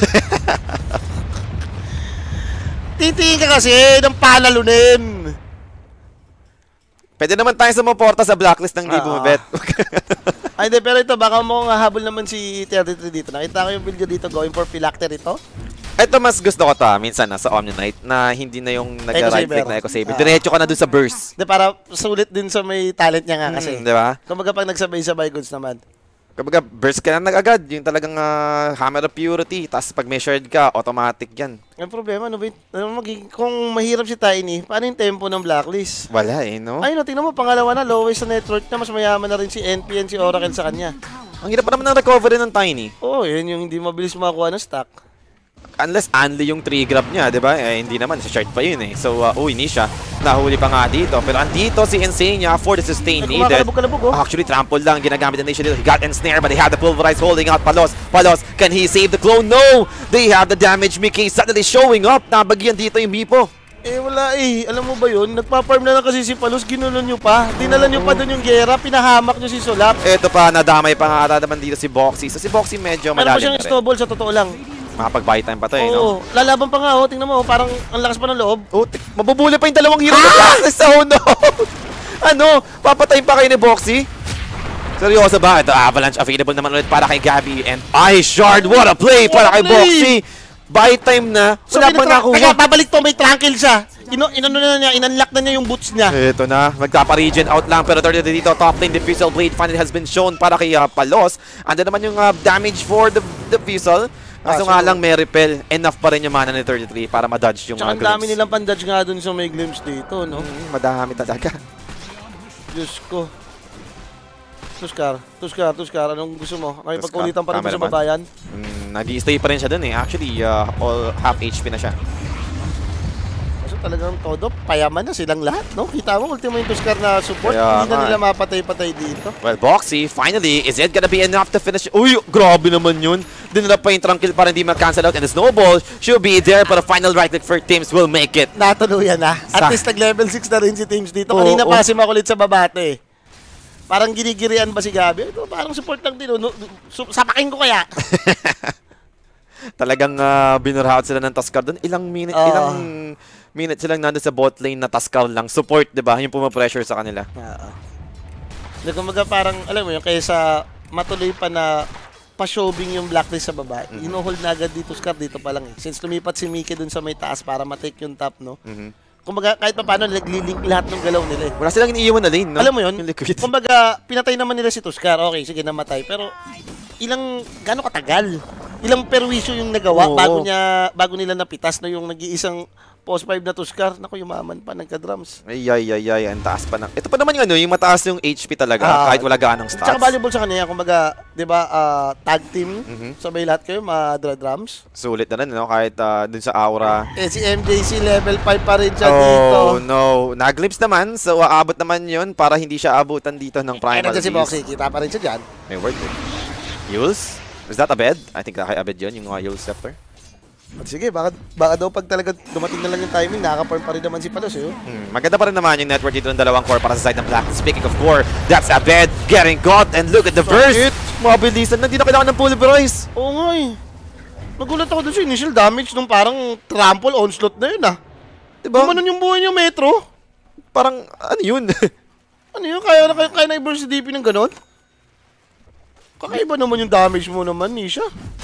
Titingin ka kasi ng palalunin. Pwede naman tayo sumuporta sa blacklist ng di Oo. bumabet. Ay, hindi. Pero ito, baka mo nga habol naman si thirty-three dito. Nakita ko yung video dito, going for Phylactery ito. Ito mas gusto ko ta minsan na sa Omni-Knight na hindi na yung nag-right click na Echo Saber. Ah. Diretso ka na dun sa burst. Hindi, para sulit din sa may talent niya nga kasi. Mm, di ba? Kumbaga pag nagsabay-sabay goods naman. Kapag burst ka na nag-agad, yung talagang uh, Hammer of Purity, tapos pag may shard ka, automatic yan. Ang problema, ano ba, ano, magiging, kung mahirap si Tiny, paano yung tempo ng Blacklist? Wala eh, no? Ayun, no, tingnan mo, pangalawa na, lowest sa network na, mas mayaman na rin si N P N, si Oracle sa kanya. Ang hirap pa naman ng recovery ng Tiny. Oo, oh, yun yung hindi mabilis makakuha ng stock. Unless only yung three grab niya, di ba? Eh, hindi naman, sa shard pa yun eh. So, uh, uy, ni siya. Nahuli pa nga dito. Pero andito si Insania for the sustain Ay, needed. kumakalabog-kalabog, oh. Actually, trample lang ginagamit ng Nation. He got ensnare, but they have the pulverize holding out Palos. Palos, can he save the clone? No! They have the damage. Mickey suddenly showing up. Nabagyan dito yung Mipo. Eh, wala eh. Alam mo ba yun? Nagpa-farm na lang kasi si Palos, ginulo nyo pa. Dinala nyo pa doon yung gera, pinahamak nyo si Solap. Ito pa, nadamay pa nga ata naman dito si Boxy. So si Boxy medyo Meron pa malalim siyang na rin. snowball sa totoo lang. Makapag-buy time pa to eh, Oo, no? lalaban pa nga, oh. Tingnan mo, oh, parang ang lakas pa ng loob. Oh, tik- mabubuli pa yung dalawang hero ah! Sa oh no! Ano? Papatayin pa kayo ni Boxy? Seryoso ba? Ito, Avalanche available naman ulit para kay Gabby and Ice Shard. What a play para kay Boxy! Buy time na. So, Wala pang pinatra- nakuha. Teka, babalik to, may tranquil siya. Ino, inano na niya, inunlock na niya yung boots niya. Ito na, magkapa-regen out lang pero third dito, top lane Diffusal Blade finally has been shown para kay uh, Palos. Ando naman yung uh, damage for the Diffusal. Kaso Ah, nga so- lang may repel. Enough pa rin yung mana ni thirty-three para ma-dodge yung Tsaka uh, ang dami glimpse. nilang pandodge nga dun sa may glimpse dito, no? Mm, madami talaga. Diyos ko. Tuskar, Tuskar, Tuskar, anong gusto mo? May Tuskar, pagkulitan pa rin ba sa cameraman. babayan? Mm, nag-i-stay pa rin siya dun eh. Actually, uh, all half H P na siya. Kaso talagang todo, payaman na silang lahat, no? Kita mo, ultimo yung Tuskar na support, Kaya hindi na nga. nila mapatay-patay dito. Well, Boxy, finally, is it gonna be enough to finish? Uy, grabe naman yun. Dinala pa yung Tranquil para hindi mag-cancel out. And the Snowball should be there, but the final right click for teams will make it. Natuluyan na. At Sa- least nag-level six na rin si Teams dito. Oo, Kanina oo. pa si makulit sa babate. Parang ginigirian ba si Gabi? Ito, parang support lang din. No? Su- Sapakin ko kaya. Talagang uh, binurhaut sila ng Tuskar doon. Ilang minute, Oo. ilang minute silang nandun sa bot lane na Tuskar lang. Support, di ba? Yung pumapressure sa kanila. Oo. Hindi, kumbaga parang, alam mo yun, kaysa matuloy pa na pa-showing yung Blacklist sa baba, Mhm. ino-hold na agad dito, Tuskar dito pa lang eh. Since lumipat si Mickey dun sa may taas para matake yung top, no? Mhm. Kumbaga, kahit pa paano, naglilink lahat ng galaw nila eh. Wala silang iniiwan na lane, no? Alam mo yun, Yung Liquid. kumbaga, pinatay naman nila si Tuskar. Okay, sige, namatay. Pero, ilang, gaano katagal? Ilang perwisyo yung nagawa Oo. bago niya, bago nila napitas na yung nag-iisang post five na Tuskar. Naku, yumaman pa, nagka-drums. Ay, ay, ay, ay, ang taas pa na. Ito pa naman yung ano, yung mataas yung H P talaga, Ah, kahit wala gaanong stats. Tsaka valuable sa kanya, kumbaga, di ba, ah, tag team, Mhm. sabay lahat kayo, madra-drums. Sulit na rin, no? Kahit uh, dun sa aura. Eh, si M J C level five pa rin siya dito. Oh, no. Naglips naman, so aabot naman yun para hindi siya abutan dito ng Eh, Primal nandiyan si Beast. Boxy, kita pa rin siya dyan. May word eh. Yules? Is that a bed? I think kay Abed yun, yung uh, Yules Scepter. At sige, baka, baka daw pag talaga dumating na lang yung timing, nakaka-farm pa rin naman si Palos, eh. oh. Hmm, maganda pa rin naman yung network dito ng dalawang core para sa side ng Black. Speaking of core, that's Abed getting caught and look at the burst! Mabilisan na, hindi na kailangan ng pulverize. Oo nga eh. Nagulat ako dun sa initial damage nung parang trample onslaught na yun ah. Diba? Kumanon yung buhay niya, Metro. Parang, ano yun? Ano yun? Kaya na kaya, kaya na-burst si D P ng ganon? Kakaiba naman yung damage mo naman, Nisha.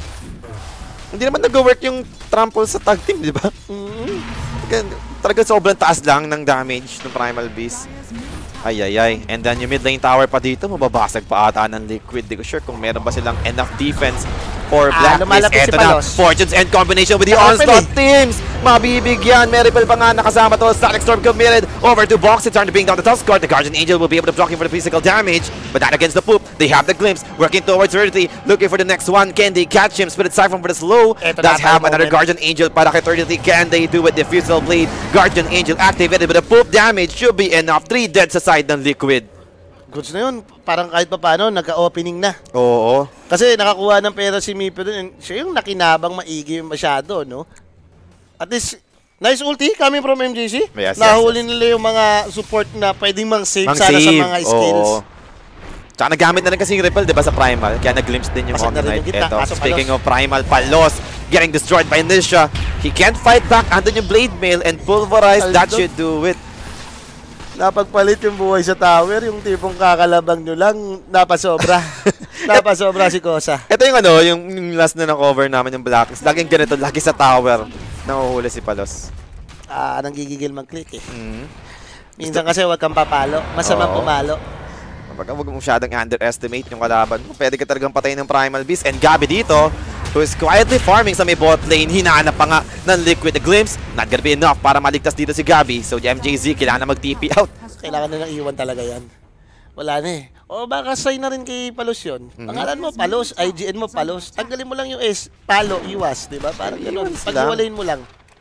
Hindi naman nag-work yung trample sa tag team, di ba? Mm-hmm. Talaga sobrang taas lang ng damage ng Primal Beast. Ay, ay, ay. And then yung mid lane tower pa dito, mababasag pa ata ng Liquid. Di ko sure kung meron ba silang enough defense for Ah, Blacklist. lumalapit si Eto na, Palos. Fortunes and combination with the Naka-open onslaught teams. Mabibigyan. Meripel pa nga nakasama to. Static Storm committed over to Box. It's trying to bring down the Tusk Guard. The Guardian Angel will be able to block him for the physical damage. But that against the poop. They have the glimpse. Working towards thirty. Looking for the next one. Can they catch him? Split Siphon for the slow. Eto Does na, have tayo another moment. Guardian Angel para kay thirty. Can they do it? Diffusal Blade. Guardian Angel activated. But the poop damage should be enough. Three dead sa side ng Liquid. Goods na yun. Parang kahit pa paano, nagka-opening na. Oo. Kasi nakakuha ng pera si Mipo dun. Siya yung nakinabang maigi masyado, no? At least, nice ulti coming from M J C. Yes, yes, Nahuli yes. nila yung mga support na pwedeng mang-save Mang sana sa save. mga skills. Oo. Tsaka nagamit na rin kasi yung Ripple, di ba, sa Primal. Kaya nag-glimpse din yung Pasok na rin Omni yung Knight. gitna, Eto, kaso speaking Palos. of Primal, Palos getting destroyed by Nisha. He can't fight back. Andun yung Blade Mail and Pulverize. That Aldon. should do it. Napagpalit yung buhay sa tower, yung tipong kakalabang nyo lang, napasobra. Napasobra si Kosa. Ito yung ano, yung, yung last na na-cover namin yung Blacklist. Laging ganito, lagi sa tower. Nahuhuli si Palos. Ah, nanggigigil mag-click eh. Mm. Minsan kasi wag kang papalo, masama Oo. pumalo. Kapag huwag mo masyadong underestimate yung kalaban mo, pwede ka talagang patayin ng Primal Beast. And Gabi dito, who is quietly farming sa may bot lane, hinahanap pa nga ng Liquid. The glimpse, not gonna be enough para maligtas dito si Gabi. So M J Z, kailangan na mag-T P out. Kailangan na ng iwan talaga yan. Wala na eh. O baka sign na rin kay Palos yun. Pangalan mo Palos, I G N mo Palos. Tanggalin mo lang yung S, Palo, Iwas, di ba? Parang ganun. Iwas lang. Pag-iwalayin mo lang.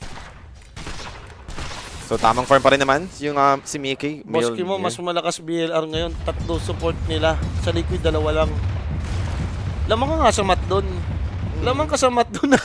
So tamang farm pa rin naman yung um, si Mickey. Boski mo, mas malakas B L R ngayon. Tatlo support nila. Sa Liquid, dalawa lang. Lamang ka nga sa mat doon. Lamang ka sa mat doon.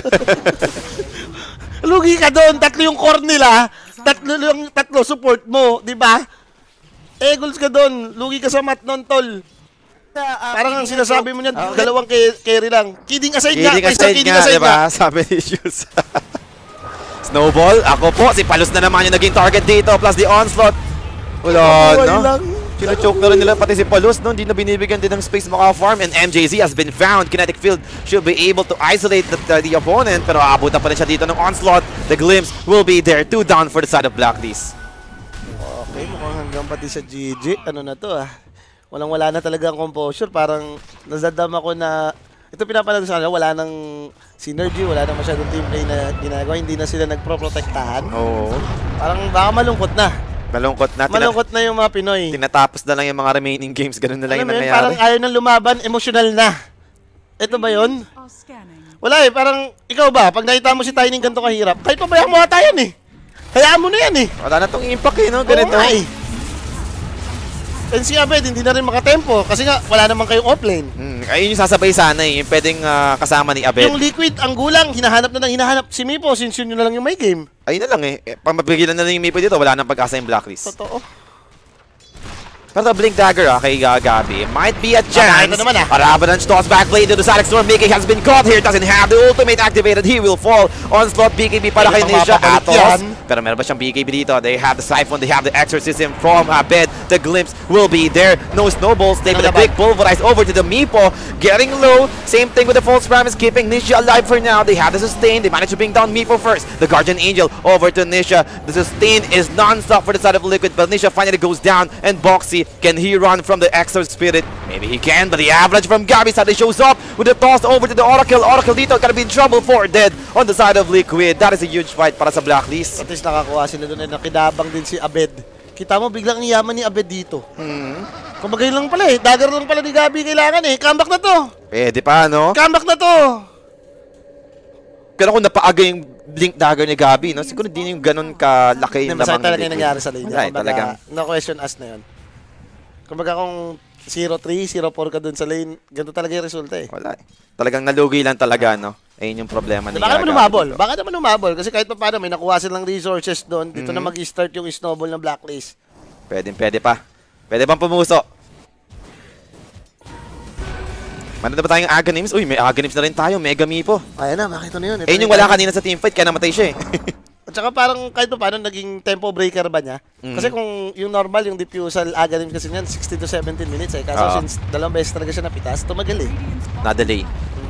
Lugi ka doon. Tatlo yung core nila. Tatlo yung tatlo support mo. Di ba? Eagles ka doon. Lugi ka sa mat noon, tol. Parang ang sinasabi mo niyan, dalawang kay- carry lang. Kidding aside nga. Kidding Crystal, aside kidding nga, aside di ba? Sabi ni Shoes. Snowball, ako po. Si Palos na naman yung naging target dito. Plus the onslaught. Wala, Buhay no? lang. Sino-choke na rin nila pati si Palos, no? Hindi na binibigyan din ng space maka-farm. And M J Z has been found. Kinetic Field should be able to isolate the, the, the opponent. Pero aabutan pa rin siya dito ng onslaught. The glimpse will be there. Two down for the side of Blacklist. Okay, mukhang hanggang pati sa G G. Ano na to ah. Walang wala na talaga ang composure. Parang nazadam ako na ito pinapanood sa kanila, wala nang synergy, wala nang masyadong team play na ginagawa. Hindi na sila nagpro-protektahan. Oo. Parang baka malungkot na. Malungkot na. Tina- Malungkot na yung mga Pinoy. tinatapos na lang yung mga remaining games. Ganun na lang Alam yung mo yun, nangyayari. parang ayaw nang lumaban, emotional na. Ito ba yun? Are scanning. Wala eh, parang ikaw ba, pag nakita mo si Tiny ganito kahirap, kahit pabayaan mo ata yan eh. Hayaan mo na yan eh. Wala na tong impact eh, no? Oo Ganito. nga eh. And si Abed, hindi na rin makatempo kasi nga wala naman kayong offlane. Hmm, ayun yung sasabay sana eh. Yung pwedeng ah, kasama ni Abed. Yung Liquid, ang gulang, hinahanap na lang, hinahanap si Mipo since yun yun na lang yung may game. Ayun na lang eh. eh Pamapigilan na lang yung Mipo dito. Wala nang pag-asa yung Blacklist. Totoo. Pero Blink Dagger ah, kay uh, Gabi. Might be a Ah, chance. ito naman ah. But Avalanche toss back blade to the Sonic Storm. B K has been caught here. Doesn't have the ultimate activated. He will fall. Onslaught B K B para kay Pwede Nisha. pang mapabalik Atos. yan. Pero meron ba siyang B K B dito? They have the Siphon. They have the Exorcism from Abed. The glimpse will be there. No snowballs. Take Ano the naman? big pulverize over to the Meepo. Getting low. Same thing with the false promise. Keeping Nisha alive for now. They have the sustain. They managed to bring down Meepo first. The Guardian Angel over to Nisha. The sustain is non-stop for the side of Liquid. But Nisha finally goes down. And Boxy, can he run from the Exor Spirit? Maybe he can. But the avalanche from Gabi suddenly shows up with the toss over to the Oracle. Oracle dito gonna be in trouble for dead on the side of Liquid. That is a huge fight para sa Blacklist. At least nakakuha sila doon na nakidabang din si Abed. Kita mo, biglang ang yaman ni Abed dito. Hmm. Kumagay lang pala eh. Dagger lang pala ni Gabi kailangan eh. Comeback na to. Pwede pa, no? Comeback na to. Pero kung napaaga yung Blink Dagger ni Gabi, no? Siguro din yung ganun kalaki yung Hindi, masaya lamang talaga ni yung Liquid. nangyari sa lane. Wala eh, Kumbaga, talagang. no question asked na yun. Kumbaga kung zero three, zero four ka dun sa lane, ganito talaga yung resulta eh. Wala eh. Talagang nalugi lang talaga, no? Ayun yung problema ni Baka naman Gabi umabol. dito. Baka naman umabol. Kasi kahit pa paano, may nakuha silang resources doon. Dito Mhm. na mag-start yung snowball ng Blacklist. Pwede, pwede pa. Pwede bang pumuso? Meron na ba tayong Aghanims? Uy, may Aghanims na rin tayo. Mega Meepo. Ayan na, makita na yun. Ito Ayun yung wala kanina sa teamfight, kaya namatay siya eh. At saka parang kahit pa paano, naging tempo breaker ba niya? Mhm. Kasi kung yung normal, yung diffusal aganim kasi niyan, sixteen to seventeen minutes eh. Kaso Oo. since dalawang beses talaga siya napitas, tumagal eh. Radiant's bottom Na-delay. tower is under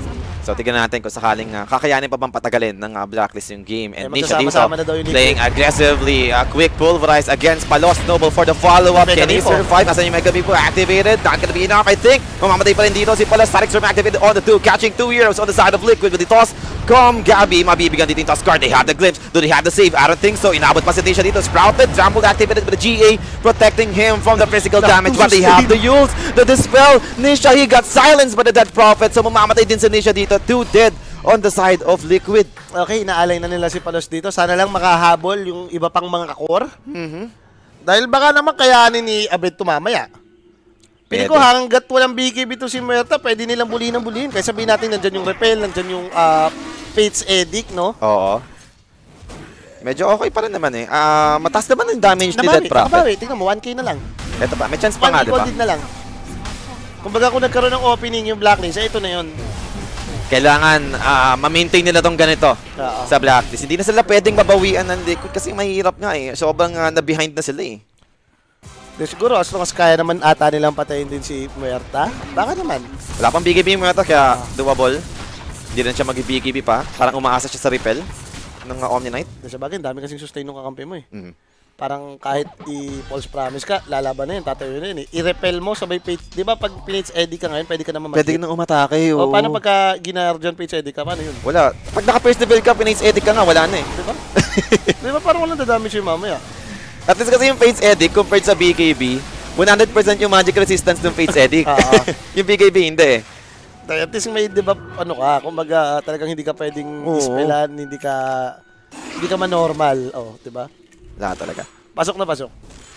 So, tignan natin kung sakaling uh, kakayanin pa bang patagalin ng uh, Blacklist yung game. And Eh, Nisha dito, magsasama-sama na daw yung playing Liquid. aggressively. Uh, quick pulverize against Palos Noble for the follow-up. Mega Can he Bipo. survive? Asan yung Mega Bipo activated? Not gonna be enough, I think. Mamamatay pa rin dito si Palos. Static Storm activated on the two. Catching two heroes on the side of Liquid with the toss. Come, Gabby. Mabibigyan dito yung toss card. They have the glimpse. Do they have the save? I don't think so. Inabot pa si Nisha dito. Sprouted. Trampled activated with the G A. Protecting him from the physical damage. But they have the Yules. The Dispel. Nisha, he got silenced by the Dead Prophet. So mamamatay din si Nisha dito. Two dead on the side of Liquid. Okay, inaalay na nila si Palos dito. Sana lang makahabol yung iba pang mga core. Mhm. Dahil baka naman kayanin ni Abed tumamaya. Pili ko Pwede. hanggat walang B K B to si Muerta, pwede nilang bulihin ng bulihin. Kaya sabihin natin, nandyan yung Repel, nandyan yung uh, Fates Edict, no? Oo. Medyo okay pa rin naman eh. Ah, mataas naman yung damage ni Nabawi, Dead Prophet. nakabawi. Tingnan mo, one K na lang. Ito pa, may chance pa one nga, K di ba? gold din na lang. Kumbaga kung nagkaroon ng opening yung Blacklist, eh, ito na yun. Kailangan ah, ma-maintain nila tong ganito Oo. sa Blacklist. Hindi na sila pwedeng mabawian ng Liquid kasi mahirap nga eh. Sobrang ah, na-behind na sila eh. Di, siguro, as long as kaya naman ata nilang patayin din si Muerta, baka naman. Wala pang B K B mo ito kaya doable. Hindi rin siya mag-B K B pa. Parang umaasa siya sa repel ng uh, Omni Knight. Di, sa bagay, dami kasing sustain ng kakampi mo eh. Mhm. Parang kahit i-false promise ka, lalaban na yun, tatayo na yun eh. I-repel mo, sabay page, di ba pag Pinates Eddie ka ngayon, pwede ka naman Pwede mag-hit. nang umatake. O oo. paano pagka ginardian page Eddie ka, paano yun? Wala. Pag naka-first level ka, pinates edit ka nga, wala na eh. Di ba? Di ba parang walang dadamage yung mamaya? At least kasi yung Fates Edict compared sa B K B, one hundred percent yung magic resistance ng Fates Edict. Oo. Yung B K B, hindi eh. Dahil at least may, di ba, ano ka, kumbaga talagang hindi ka pwedeng Oo. dispellan, hindi ka, hindi ka man-normal. O, di ba? Wala talaga. Pasok na pasok.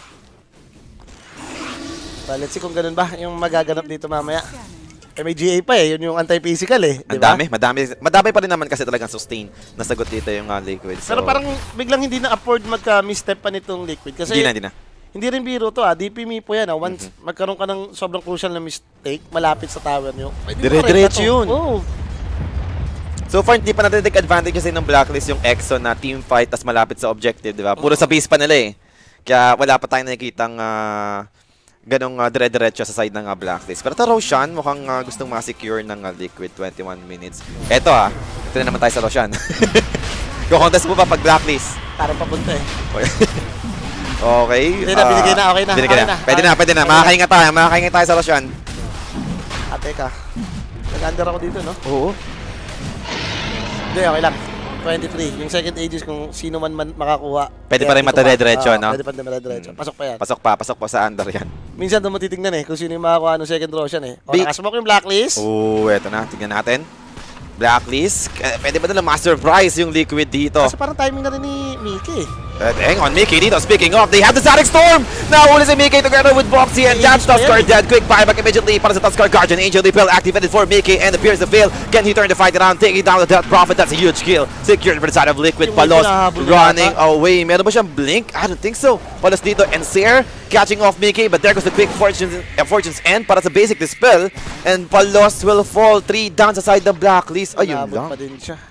So, let's see kung ganun ba yung magaganap dito mamaya. Eh, may G A pa eh, yun yung anti-physical eh, di Ang ba? dami, madami. Madami pa rin naman kasi talagang sustain na sagot dito yung uh, Liquid. So, Pero parang biglang hindi na afford magka-misstep pa nitong Liquid. Kasi hindi na, hindi na. hindi rin biro to ah. D P M I P O yan ah. Once magkaroon ka ng sobrang crucial na mistake, malapit sa tower nyo. pwede mo Dire-diretso rin na to. yun. Oo. So far, hindi pa natin take advantage kasi ng Blacklist yung Exo na team fight tas malapit sa objective, di ba? Puro sa base pa nila eh. Kaya wala pa tayong nakikitang uh, ganong uh, dire-diretso sa side ng uh, Blacklist. Pero ito, Roshan, mukhang uh, gustong ma-secure ng uh, Liquid twenty-one minutes. Eto ah, ito na naman tayo sa Roshan. Kukontest mo pa pag Blacklist. Parang papunta eh. Okay. Hindi na, ah, binigay na, okay na, Binigay okay na. na. Pwede na, pwede na. Pwede na. Makakahinga tayo, makakahinga tayo sa Roshan. Ate ka. Nag-under ako dito, no? Oo. Hindi, okay lang. twenty-three. Yung second ages kung sino man, man makakuha. Pwede kaya pa rin ito matadediretso, pa. Oo, no? Pwede pa rin matadediretso. Pasok pa yan. Pasok pa, pasok pa sa under yan. Minsan doon mo titignan eh kung sino yung makakuha ng second Roshan eh. O, Big- nakasmoke yung Blacklist. Oo, eto na. Tingnan natin. Blacklist. Eh, Pwede ba nila master prize yung Liquid dito? Kasi parang timing na rin ni Mickey. Uh, hang on, Mickey dito. Speaking of, they have the Static Storm! Nahuli si Mickey together with Boxy and that's Tuskar dead. Quick buyback immediately para sa Tuskar Guardian. Angel Repel activated for Mickey and appears to fail. Can he turn the fight around? Taking down the Death Prophet. That's a huge kill. Secured for the side of Liquid. Yung Palos hinahabol na running yata. away. Meron ba siyang blink? I don't think so. Palos dito and Seer catching off Mickey, but there goes the quick fortunes, uh, fortunes end para sa basic dispel. And Palos will fall. Three down sa side ng Blacklist. Ayun Nabot lang. pa din siya.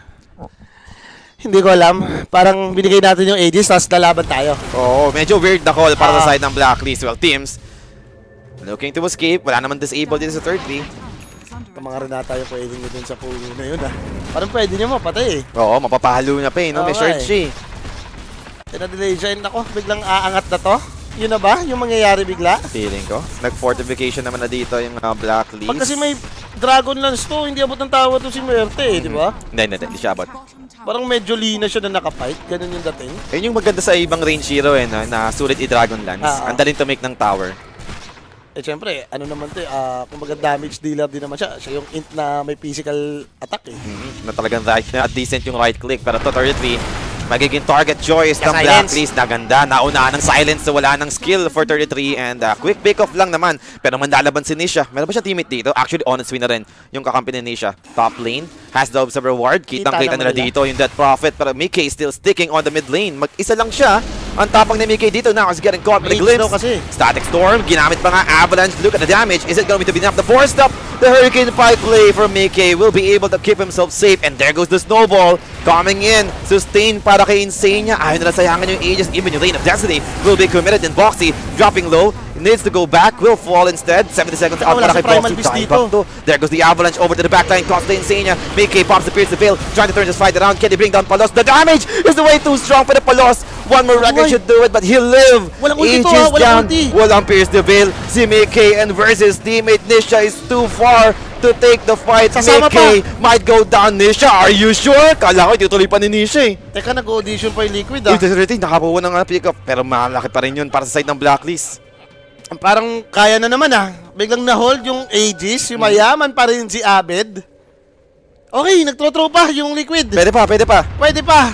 Hindi ko alam. Parang binigay natin yung ages, tapos lalaban tayo. Oo, medyo weird na call para Ah. sa side ng Blacklist. Well, teams looking to escape. Wala naman disabled dito sa third tree. Ito mga Renata yung pwede nyo dun sa puno na yun ah. Parang pwede nyo mapatay eh. Oo, mapapahalo na pa eh, no? May Oo, short eh. siya eh. Tinadelay siya. Ako, biglang aangat na to. Yun na ba? Yung mangyayari bigla? Feeling ko. Nag-fortification naman na dito yung uh, Blacklist. Pag kasi may Dragon Lance to, hindi abot ng tawa to si Muerte eh, di ba? Hindi, hindi, hindi siya abot. Parang medyo lina siya na nakafight. Ganun yung dating. Yun yung maganda sa ibang range hero eh, no? Na sulit i-Dragon Lance. Ah, ah. Ang daling to make ng tower. Eh, syempre, ano naman to eh, ah, kumbaga damage dealer din naman siya. Siya yung int na may physical attack eh. Mhm. Na talagang right na at decent yung right click. Pero to thirty-three, magiging target choice ng Silence. Blacklist. Naganda, nauna ng silence so wala ng skill for thirty-three and uh, quick pick off lang naman. Pero manlalaban si Nisha. Meron ba siya teammate dito? Actually, honest win na rin yung kakampi ni Nisha. Top lane, has the observer ward. Kitang-kita Kita nila naman nila. dito yung Death Prophet. Pero Mickey still sticking on the mid lane. Mag-isa lang siya. Ang tapang ni Mickey dito now is getting caught with a Mage glimpse. daw kasi. Static Storm, ginamit pa nga Avalanche. Look at the damage. Is it going to be enough? The force stop, the Hurricane Pike play for Mickey will be able to keep himself safe. And there goes the snowball coming in. Sustain para kay Insania. Ayaw nila sayangan yung Aegis. Even yung Lane of Destiny will be committed in Boxy. Dropping low. needs to go back, will fall instead. seventy seconds out Wala para si kay Primal Boxy. Beast Dive dito. back to. There goes the Avalanche over to the backline, causes the Insania. Mickey pops the Pierce the Veil, trying to turn this fight around. Can they bring down Palos? The damage is way too strong for the Palos. One more record Uy. should do it, but he'll live. Walang ulti to, Aegis ah. Walang down. ulti. Walang Pierce the Veil. Si Mickey and versus teammate Nisha is too far to take the fight. Sasama Mickey might go down. Nisha, are you sure? Kala ko itutuloy pa ni Nisha eh. Teka, nag-audition pa yung Liquid Uy, ah. thirty, nakabuo na nga pick up. Pero malaki pa rin yun para sa side ng Blacklist. Parang kaya na naman ah. Biglang na-hold yung Aegis, yung mayaman pa rin si Abed. Okay, nagtro-throw pa yung Liquid. Pwede pa, pwede pa. Pwede pa.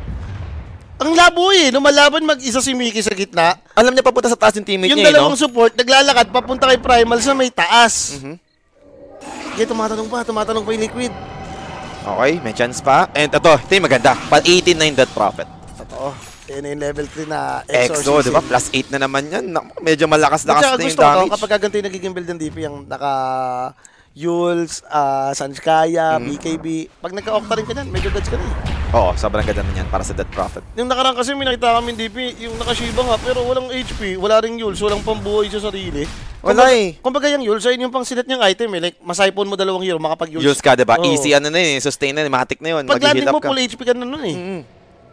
Ang labo eh, lumalaban mag-isa si Mickey sa gitna. Alam niya papunta sa taas yung teammate Yung niya, eh, dalawang no? support, naglalakad papunta kay Primal sa may taas. Mhm. Okay, tumatanong pa, tumatanong pa yung Liquid. Okay, may chance pa. And ito, ito yung maganda. Pa eighteen nine Death Prophet. Totoo. Yan na yung level three na Exo, di ba? Plus eight na naman yan. Naku, medyo malakas-lakas At na yung gusto ko, damage. kapag ganito yung nagiging build ng D P, yung naka Yules, uh, Sanskaya, Mm. B K B, pag nagka-octa rin ka dyan, medyo dodge ka na eh. Oo, sobrang ganda na yan para sa Death Prophet. Yung nakarang kasi may nakita kami D P, yung naka-Shiba nga, pero walang H P, wala ring Yules, walang pambuhay sa sarili. Wala Kumbaga- eh. Kumbaga yung Yules, ayun yung pang sinet niyang item eh. Like, masipon mo dalawang hero, makapag-Yules. Use ka, di ba? Oo. Easy ano na yun, sustain na, matic na yun. Pag landing Mag-heal up mo, ka. full H P ka na nun eh. Mhm.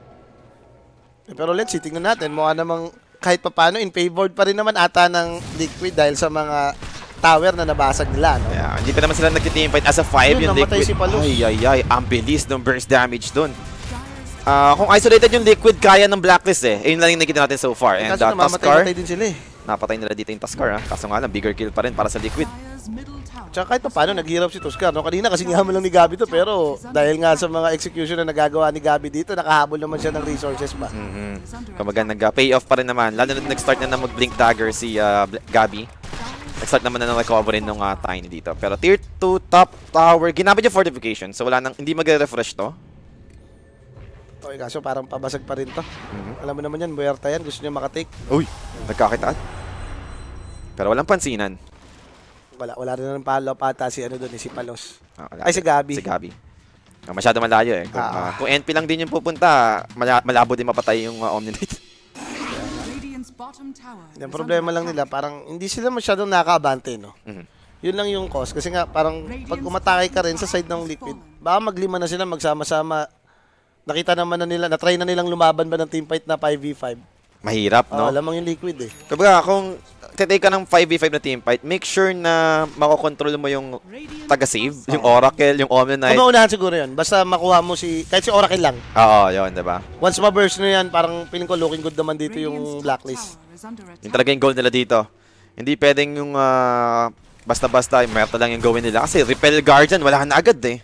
Eh, Pero let's see, tingnan natin. Mukha namang kahit papano, in favored pa rin naman ata ng Liquid dahil sa mga tower na nabasag nila. No? Yeah, hindi pa naman sila nagti-teamfight as a five Yun, yung namatay Liquid. si Palos. Ay, ay, ay. Ang bilis ng burst damage dun. Ah, kung isolated yung Liquid, kaya ng Blacklist eh. Ayun lang yung nakita natin so far. And Kaso uh, Tuskar, namamatay-matay din sila eh. napatay nila dito yung Tuskar. Ha? Kaso nga lang, bigger kill pa rin para sa Liquid. Dire's middle tower. Tsaka kahit pa paano, naghirap si Tuskar. No? Kanina kasi nga lang ni Gabi to, pero dahil nga sa mga execution na nagagawa ni Gabi dito, nakahabol naman siya ng resources ba. Mhm. Kumbaga, nag-pay off pa rin naman. Lalo na nag-start na na mag-blink dagger si uh, Bl- Gabi. Nag-start naman na na recover rin nung uh, Tiny dito. Pero tier two top tower, ginamit yung fortification. So wala nang, hindi magre-refresh to. Okay, kaso parang pabasag pa rin to. Mhm. Alam mo naman yan, Buerta yan, gusto niya makatake. Uy, nagkakitaan. Pero walang pansinan. Wala, wala rin ng follow up ata si ano doon, si Palos. Ah, wala Ay, din. si Gabi. Si Gabi. Ah, masyado malayo eh. Kung, Ah. ah, kung N P lang din yung pupunta, mala- malabo din mapatay yung uh, Omni-Knight. Radiant's bottom tower. Yung is problema under lang attack. nila, parang hindi sila masyadong nakakabante, no? Mhm. Yun lang yung cause. Kasi nga, parang pag umatake ka rin sa side ng Liquid, baka maglima na sila, magsama-sama. Nakita naman na nila, na-try na nilang lumaban ba ng teamfight na five v five. Mahirap, no? No? lamang yung Liquid eh. Kumbaga, kung titake ka ng five v five na teamfight, make sure na makokontrol mo yung Radiant's taga-save, bottom yung Oracle, yung Omni-Knight. Kung maunahan siguro yun, basta makuha mo si, kahit si Oracle lang. Oo, yun, diba? Once ma-burst na yan, parang feeling ko looking good naman dito yung Radiant's top Blacklist. tower is under attack. Yung talaga yung goal nila dito. Hindi pwedeng yung ah, basta-basta, yung Merta lang yung gawin nila. Kasi Repel Guardian, wala na agad eh.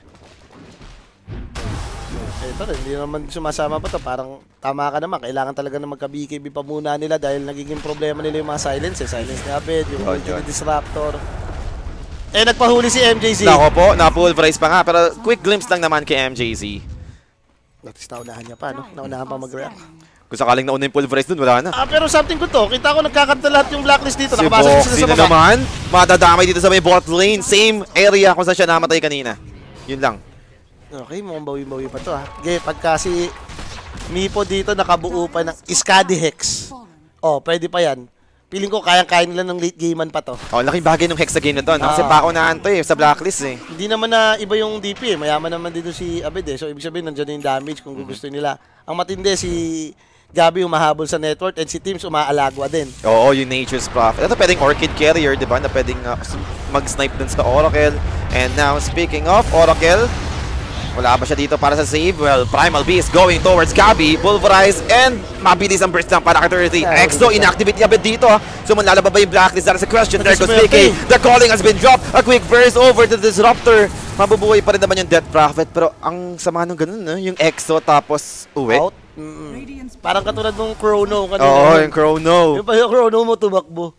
Eh, ito rin, hindi naman sumasama pa to. Parang tama ka naman, kailangan talaga na magka-B K B pa muna nila dahil nagiging problema nila yung mga silence eh. Silence ni Abed, yung Yun, ulti yun. ni Disruptor. Eh, nagpahuli si M J Z. Nako po, na-pulverize pa nga. Pero quick glimpse lang naman kay M J Z. Notice naunahan niya pa, no? Naunahan pa mag-react. Kung sakaling nauna yung pulverize dun, wala na. Ah, pero something ko to. Kita ko nagkakanta lahat yung Blacklist dito. Si Nakabasag Boxy sila sa na baba. naman. Madadamay dito sa may bot lane. Same area kung saan siya namatay kanina. Yun lang. Okay, mukhang bawi-bawi pa to ha. Okay, pagka si Mipo dito nakabuo pa ng Iskadi Hex. Fallen. Oh, pwede pa yan. Feeling ko kayang-kaya nila ng late gamean pa to. Oh, laking bagay ng hex game na to. No? Kasi Ah. paunahan to eh, sa blacklist eh. Hindi naman na iba yung D P eh. Mayaman naman dito si Abed eh. So, ibig sabihin, nandiyan na yung damage kung gusto nila. Ang matindi, si Gabi umahabol sa network and si Teams umaalagwa din. Oo, yung Nature's Prophet. Ito pwedeng Orchid Carrier, di ba? Na pwedeng uh, mag-snipe dun sa Oracle. And now, speaking of Oracle, wala ba siya dito para sa save? Well, Primal Beast going towards Gabi, Pulverize, and mabilis ang burst lang para kay thirty. Yeah, Exo, inactivate niya ba dito? So, manlalaba ba yung Blacklist? That is a question. There goes Swerte. P K. The calling has been dropped. A quick burst over to the Disruptor. Mabubuhay pa rin naman yung Death Prophet. Pero ang sama nung ganun, no? Yung Exo tapos uwi. Out. Mm-mm. Radiant's Parang katulad ng Chrono kanina. Oo, yung Chrono. Yung pa yung Chrono mo tumakbo.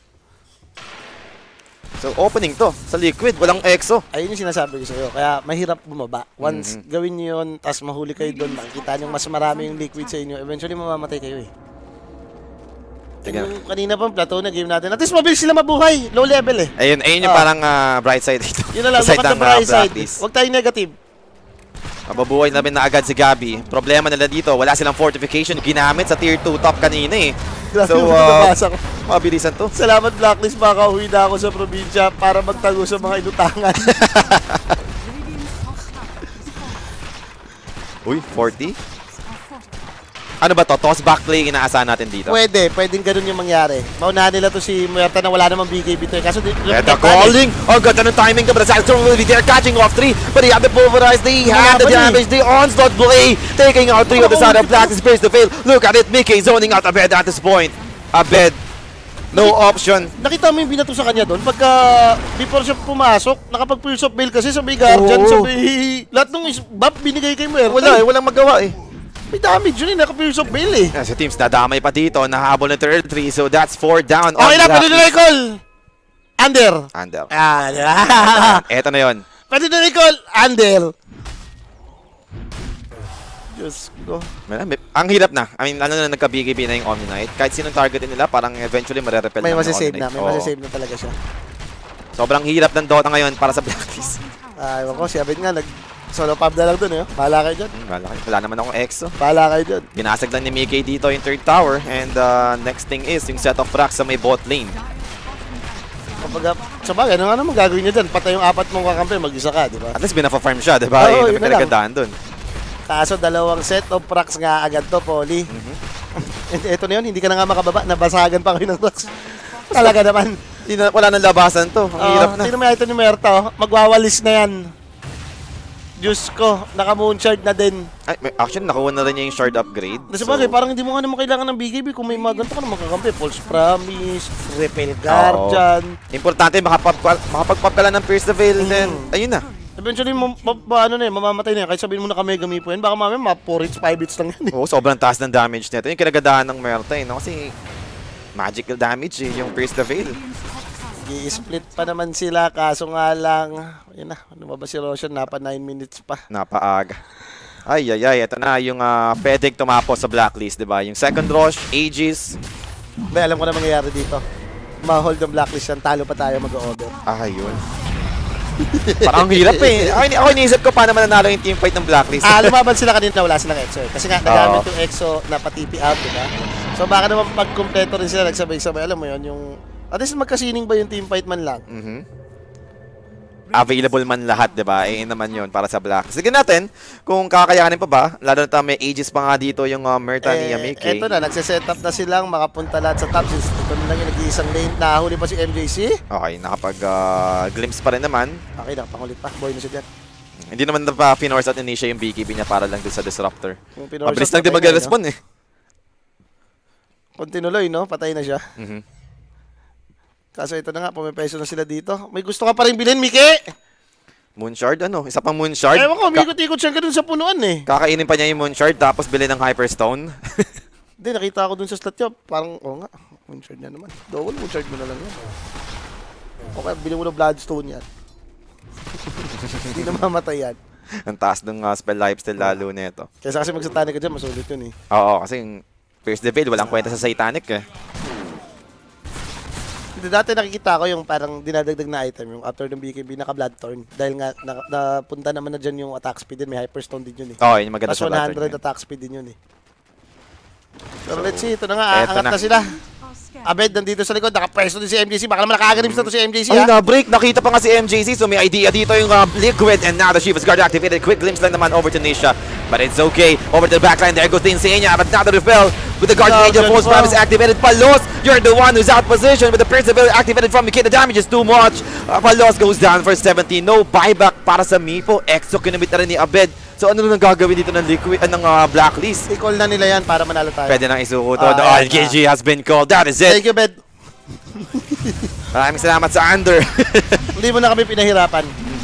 So, opening to sa Liquid. Walang Exo. Ayun yung sinasabi ko sa'yo. Kaya mahirap bumaba. Once Mhm. gawin nyo yun, tapos mahuli kayo doon, makikita nyo mas marami yung liquid sa inyo, eventually mamamatay kayo eh. Tingnan. Yung kanina pang plateau na game natin. At least mabilis sila mabuhay. Low level eh. Ayun, ayun yung Ah. parang ah, bright side dito. Yun na lang, Sa look at the ng, ah, bright side. Blacklist. Huwag tayong negative. Mababuhay na rin na agad si Gabby. Problema nila dito, wala silang fortification ginamit sa tier two top kanina eh. Grabe So, yung uh, nabasa ko. mabilisan to. Salamat Blacklist, makauwi na ako sa probinsya para magtago sa mga inutangan. Uy, forty? Ano ba to? Toss back play inaasahan natin dito. Pwede, pwedeng ganun yung mangyari. Maunahan nila to si Muerta na wala namang B K B to eh. Kaso di, And the calling! Oh, ganda ng timing ka, but the Sandstorm will be there catching off three. But they have the pulverize, they have the damage, the onslaught play, taking out three of the side of Black is to fail. Look at it, Mickey zoning out Abed at this point. Abed, no option. Nakita mo yung binato sa kanya doon? Pagka before siya pumasok, nakapag-pierce of bail kasi sa may guardian, Oo. sa may... Lahat ng is- buff binigay kay Muerta. Wala eh, walang magawa eh. May damage yun eh, naka-pierce of bail eh. Yeah, si teams nadamay pa dito, nahabol ng third three, so that's four down. Okay na, pwede na recall! Under! Under. Ah, di ba? Eto na yun. Pwede na recall! Under! Diyos ko. May- may- Ang hirap na. I mean, ano na nagka-B K B na yung Omni Knight. Kahit sinong targetin nila, parang eventually marerepel May ng masisave Omni na, Knight. may Oo. masisave na talaga siya. Sobrang hirap ng Dota ngayon para sa Blacklist. Ah, ewan ko, si Abed nga, nag solo pub na lang dun eh. Bahala kayo dyan. Hmm, wala, wala naman akong exo. Bahala kayo dyan. Binasag lang ni Mickey dito yung third tower. And uh, next thing is yung set of fracks sa may bot lane. Kapag, sa bagay, ano nga naman gagawin niya dyan? Patay yung apat mong kakampi, mag-isa ka, di ba? At least binafa-farm siya, di ba? Oo, Yun yun ang na lang. pinagandaan dun. Kaso dalawang set of racks nga agad to, Polly. Mhm. Ito na yun, hindi ka na nga makababa, nabasagan pa kayo ng racks. Talaga naman. Di na, wala nang labasan to. Ang Oo, hirap na. tingnan mo yung item ni Merta, oh. Magwawalis na yan. Diyos ko, naka-moonshard na din. Ay, may- actually, nakuha na rin niya yung shard upgrade. Kasi bagay, parang hindi mo nga naman kailangan ng B K B kung may mga ganito ka naman kakampi. False Promise, Repel Guardian. Importante, makapag, makapag-pop ka lang ng Pierce the Veil. Mm. Then, ayun na. Eventually, ma ma ma- ano na eh, mamamatay na yan. Kahit sabihin mo na kami gamipo yan, baka mamaya ma four hits, five hits lang yan eh. Oo, sobrang taas ng damage nito. Yung kinagandaan ng Merta, eh, no? Kasi magical damage eh, yung Pierce the Veil. I-split pa naman sila, kaso nga lang, yun na, lumabas si Roshan, napa nine minutes pa. Napaaga. Ay, ay, ay. Ito na yung uh, pwedeng tumapos sa Blacklist, di ba? Yung second rush, Aegis. Ba, alam ko na mangyayari dito. Ma-hold ang blacklist yan, talo pa tayo mag-over. Ah, yun. Parang ang hirap eh. Ako, ini- ako iniisip ko paano mananalo yung teamfight ng Blacklist. Ah, lumaban sila kanina, wala silang exo eh. Kasi nga, nagamit Oo. yung exo na pa-T P out, di ba? So baka naman pag kumpleto rin sila, nagsabay-sabay, alam mo yun, yung... At least magkasining ba yung teamfight man lang? Mhm. Available man lahat, di ba? Eh, naman yun para sa Blacklist. Sige natin, kung kakayanin pa ba, lalo na may Aegis pa nga dito yung uh, Merta ni Eh, Mickey. eto na, nagsiset up na silang makapunta lahat sa top. Since ito na lang yung nag-iisang lane. Nahuli pa si M J C. Okay, nakapag-glimpse pa rin naman. Okay na, pangulit pa. Boy na siya dyan. Hindi naman na pa pinorse at inisya yung B K B niya para lang dun sa Disruptor. Kung pinorse Mabilis up lang din na tayo, mag-respond eh. Kung tinuloy, no? Patay na siya. Mhm. Kaso ito na nga, pumipeso na sila dito. May gusto ka pa rin bilhin, Miki! Moonshard, ano? Isa pang Moonshard? Ewan ko, Ka- umikot-ikot siya ganun sa punuan eh. kakainin pa niya yung Moonshard tapos bilhin ng Hyperstone. Hindi, nakita ko dun sa slot niya. Parang, oo nga, moonshard niya naman. Double moonshard mo na lang yan. Okay, bilhin mo na Bloodstone yan. Hindi na mamatay yan. Ang taas ng uh, spell lifesteal lalo nito. Kaysa kasi magsatanic ka dyan, masulit yun eh. Oo, kasi yung Pierce the Veil, walang kwenta sa Satanic eh. Hindi, dati nakikita ko yung parang dinadagdag na item, yung after ng B K B, naka-Bloodthorn. Dahil nga, na, napunta naman na dyan yung attack speed din, may Hyperstone din yun eh. Oo, yung maganda Plus sa one hundred Bloodthorn. attack speed din yun eh. Pero let's see, ito na nga, Eto aangat na. na. sila. Abed, nandito sa likod, nakapreso din si M J C. Baka naman nakakarims na to si M J C Ay, ha. na-break. Nakita pa nga si M J C. So may idea dito yung uh, Liquid. And now the Shiva's Guard activated. Quick glimpse lang naman over to Nisha. But it's okay. Over to the backline. There goes the Insania. But now the repel with the Guardian Angel. Guardian, False wow. Promise activated. Palos, you're the one who's out position. With the Perseverance activated from Mickey. The damage is too much. Uh, Palos goes down for seventeen. No buyback para sa Mipo. Exo kinumit na rin ni Abed. So ano nang gagawin dito ng Liquid, uh, ng uh, Blacklist? I-call na nila yan para manalo tayo. Pwede nang isuko to. Ah, The ayan R K G has been called. That is Thank it. you, Bed. Maraming salamat sa Under. Hindi mo na kami pinahirapan.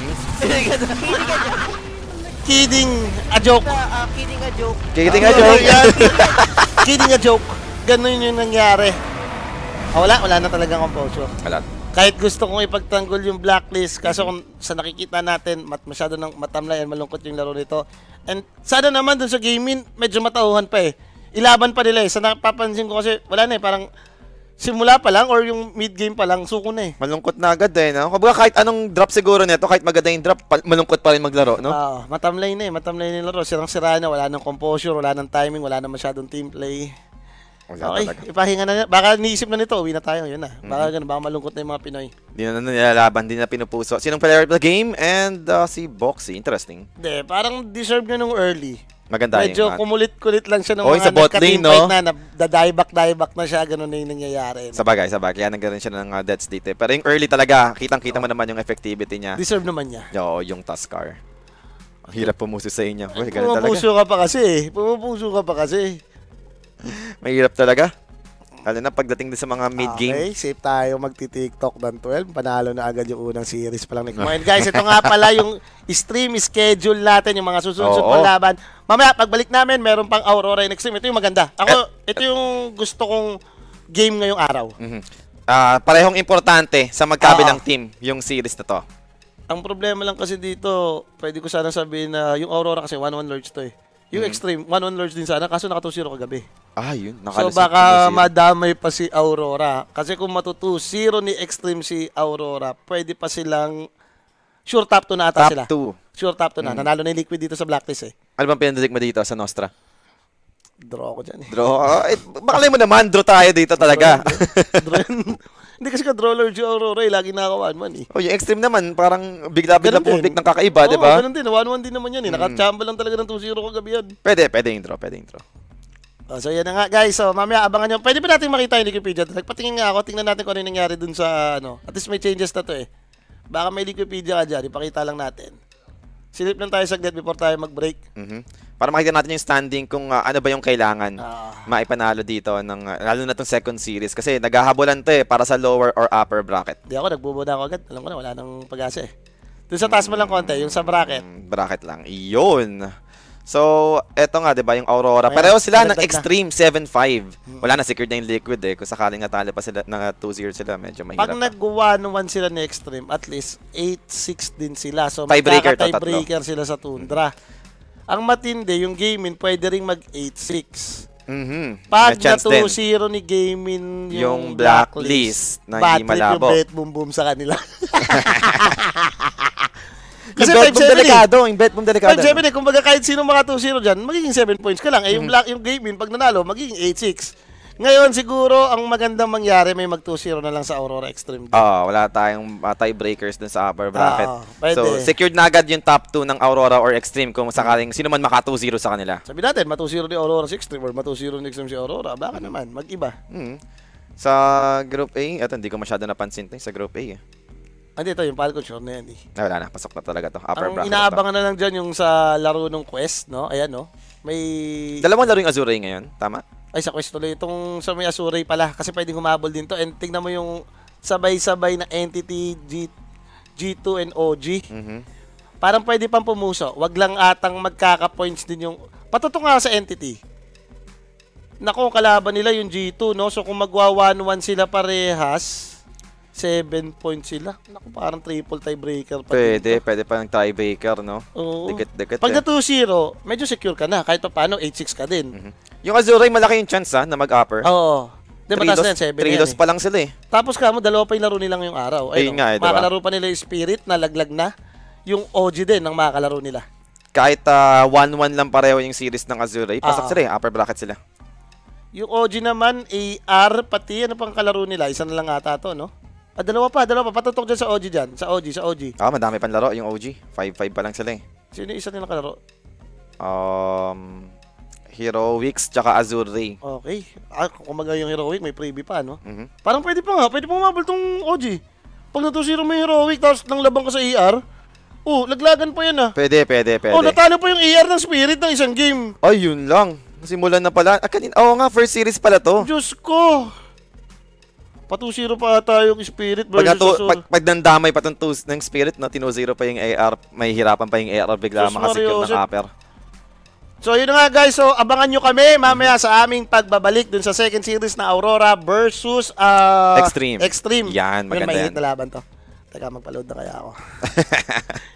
Kidding, a joke. Uh, kidding a joke. Kikiting nga Ano joke. yan? Kidding, a joke. Ganun yung nangyari. Ah, wala, wala na talagang composure. Wala. Kahit gusto kong ipagtanggol yung blacklist, kaso kung sa nakikita natin, mat masyado ng matamlay and malungkot yung laro nito. And sana naman dun sa gaming, medyo matauhan pa eh. Ilaban pa nila eh. Sa napapansin ko kasi, wala na eh, parang Simula pa lang or yung mid-game pa lang, suko na eh. Malungkot na agad eh, no? Kumbaga kahit anong drop siguro nito, kahit maganda yung drop, pa- malungkot pa rin maglaro, no? Oo, matamlay na eh, matamlay na yung laro. Sirang-sira na, wala nang composure, wala nang timing, wala nang masyadong team play. Wala Okay, talaga. ipahinga na. Baka niisip na nito, uwi na tayo, yun na. Baka ganun, baka malungkot na yung mga Pinoy. Di na nilalaban, di na pinupuso. Sinong player of the game? And uh, si Boxy, interesting. Hindi, parang deserve nyo nung early. Maganda Medyo yung... kumulit-kulit lang siya ng Oh, mga sa bot lane, no? nagka-teamfight na, na da-dieback-dieback na siya, ganun na yung nangyayari. Sa bagay, sa bagay. Kaya nagkaroon siya ng uh, deaths dito. eh. Pero yung early talaga, kitang-kita mo naman yung effectivity niya. Deserve naman niya. Oo, yung Tuskar. Ang hirap pumuso sa inyo. Uy, ganun talaga. Pumupuso ka pa kasi eh. Pumupuso ka pa kasi. Mahirap talaga. Lalo na pagdating din sa mga mid-game. Okay, safe tayo magti-TikTok ng twelve. Panalo na agad yung unang series pa lang. And guys, ito nga pala yung stream schedule natin, yung mga susunod Oo. pang laban. Mamaya, pagbalik namin, meron pang Aurora in Extreme. Ito yung maganda. Ako, ito yung gusto kong game ngayong araw. Mhm. Ah, parehong importante sa magkabilang Oo. team yung series na to. Ang problema lang kasi dito, pwede ko sana sabihin na yung Aurora kasi one one Lords to eh. Yung Extreme, one one Lords din sana, kaso naka two zero kagabi. Ah, yun. So Nakalasing baka two zero. madamay pa si Aurora. Kasi kung matutu zero ni Extreme si Aurora, pwede pa silang sure top two na ata Top sila. two. Sure top two na. Nanalo na yung Liquid dito sa Blacklist eh. Ano bang pinandalig mo dito sa Nostra? Draw ko dyan eh. Draw. Ah, eh, bakalay mo naman, draw tayo dito talaga. Draw yun. Hindi kasi ka draw Lord si Aurora eh. Lagi nakawan man eh. Oh, yung Extreme naman, parang bigla-bigla Ganun din. pumitik ng kakaiba, di Oo, ba? ganun din. one one din naman yan eh. Nakachamba lang talaga ng two zero kagabi yan. Pwede, pwede yung draw, pwede yung draw. Oh, so yan na nga guys. So mamaya abangan nyo. Pwede ba natin makita yung Wikipedia? Nagpatingin nga ako. Tingnan natin kung ano yung nangyari dun sa ano. At least may changes na to eh. Baka may Wikipedia ka dyan. Ipakita lang natin. Silip lang tayo saglit before tayo mag-break. Mhm. Para makita natin yung standing kung ah, ano ba yung kailangan Ah. maipanalo dito ng ah, lalo na tong second series kasi naghahabulan to eh para sa lower or upper bracket. Di ako, nagbubuda ako agad. Alam ko na, wala nang pag-asa eh. Dun sa taas mo lang konti, yung sa bracket. Mm, bracket lang. Iyon. So, eto nga, 'di ba, yung Aurora. Ayan, Pareho sila ng dagdag na. Extreme seven five. Wala na, secured na yung Liquid eh. Kung sakaling natalo pa sila ng two zero sila, medyo mahirap. Pag pa. nag-one one sila ni Extreme, at least eight six din sila. So, Tiebreaker to, magkaka-tiebreaker sila sa Tundra. Ang matindi, yung Gaming pwede ring mag eight six. Mhm. Pag May chance na din. two zero ni Gaming yung, Yung blacklist, blacklist na bad hindi trip malabo. yung bet boom boom sa kanila. Kasi Kasi bet boom five seven eh. delikado, yung bet boom delikado. Pag seven eh, kumbaga kahit sino mga two zero dyan, magiging seven points ka lang. Eh, Mm. yung, black, yung Gaming, pag nanalo, magiging eight six. Ngayon, siguro, ang magandang mangyari, may mag two zero na lang sa Aurora Extreme. Ah, wala tayong uh, tiebreakers dun sa upper bracket. Ah, pwede. So, secured na agad yung top two ng Aurora or Extreme kung sakaling sino man maka two zero sa kanila. Sabi natin, ma two zero ni Aurora si Extreme or ma two zero ni Extreme si Aurora. Baka naman, mag-iba. Mhm. Sa Group A, eto hindi ko masyado napansin to, eh, sa Group A. Eh. Ah, dito, yung Falcon sure na yan eh. Ah, wala na, pasok na talaga to. Upper Ang bracket. inaabangan na lang dyan yung sa laro ng Quest, no? Ayan, no? May... To. Dalawang laro yung Azure ngayon, tama? Ay, sa Quest tuloy. Itong sa may Azure pala. Kasi pwedeng humabol din to. And tingnan mo yung sabay-sabay na entity G, G2 and O G. Mhm. Parang pwede pang pumuso. Wag lang atang magkaka-points din yung... Patuto nga sa entity. Naku, kalaban nila yung G two, no? So kung magwa one one sila parehas, seven points sila. Naku, parang triple tiebreaker pa Pwede, dito. pwede pa ng tiebreaker, no? Oo. Dikit-dikit. Pag eh. na two zero, medyo secure ka na. Kahit pa paano, eight six ka din. Mhm. Yung Azure, malaki yung chance ha, na mag-upper. Oo. Di ba, taas na yan, seven Three yan loss eh. pa lang sila eh. Tapos ka mo, dalawa pa yung laro nilang yung araw. Ayun Ayun, nga eh, diba? Makakalaro pa nila yung Spirit na laglag na. Yung O G din ang makakalaro nila. Kahit one one lang pareho yung series ng Azure, pasok Ah. sila eh, upper bracket sila. Yung O G naman, A R, pati ano pang kalaro nila? Isa na lang ata to, no? Ah, dalawa pa, dalawa pa. Patutok dyan sa O G dyan. Sa O G, sa O G. Ah, madami pang laro yung O G. five five pa lang sila eh. Sino yung isa nilang kalaro? Um, Heroics tsaka Azure Ray. Okay. Ah, kung kumaga yung Heroic, may freebie pa, no? Mhm. Parang pwede pa nga. Pwede pa umabol tong O G. Pag na two zero mo yung Heroic, tapos nang labang ka sa A R, oh, laglagan pa yan, ah. Pwede, pwede, pwede. Oh, natalo pa yung A R ng Spirit ng isang game. Ay, yun lang. Simulan na pala. Ah, kanina. Oo nga, first series pala to. Diyos ko. Pa two zero pa ata yung Spirit Pag, versus nato, Azure. pag, pag nandamay pa itong two- ng Spirit, no, tino zero pa yung A R, may hirapan pa yung A R bigla Diyos makasecure Mario, ng Jose. upper. So yun na nga guys, so abangan nyo kami mamaya sa aming pagbabalik dun sa second series na Aurora versus uh, Extreme. Extreme. Yan, maganda Yun, may yan. hit na laban to. Teka, magpa-load na kaya ako.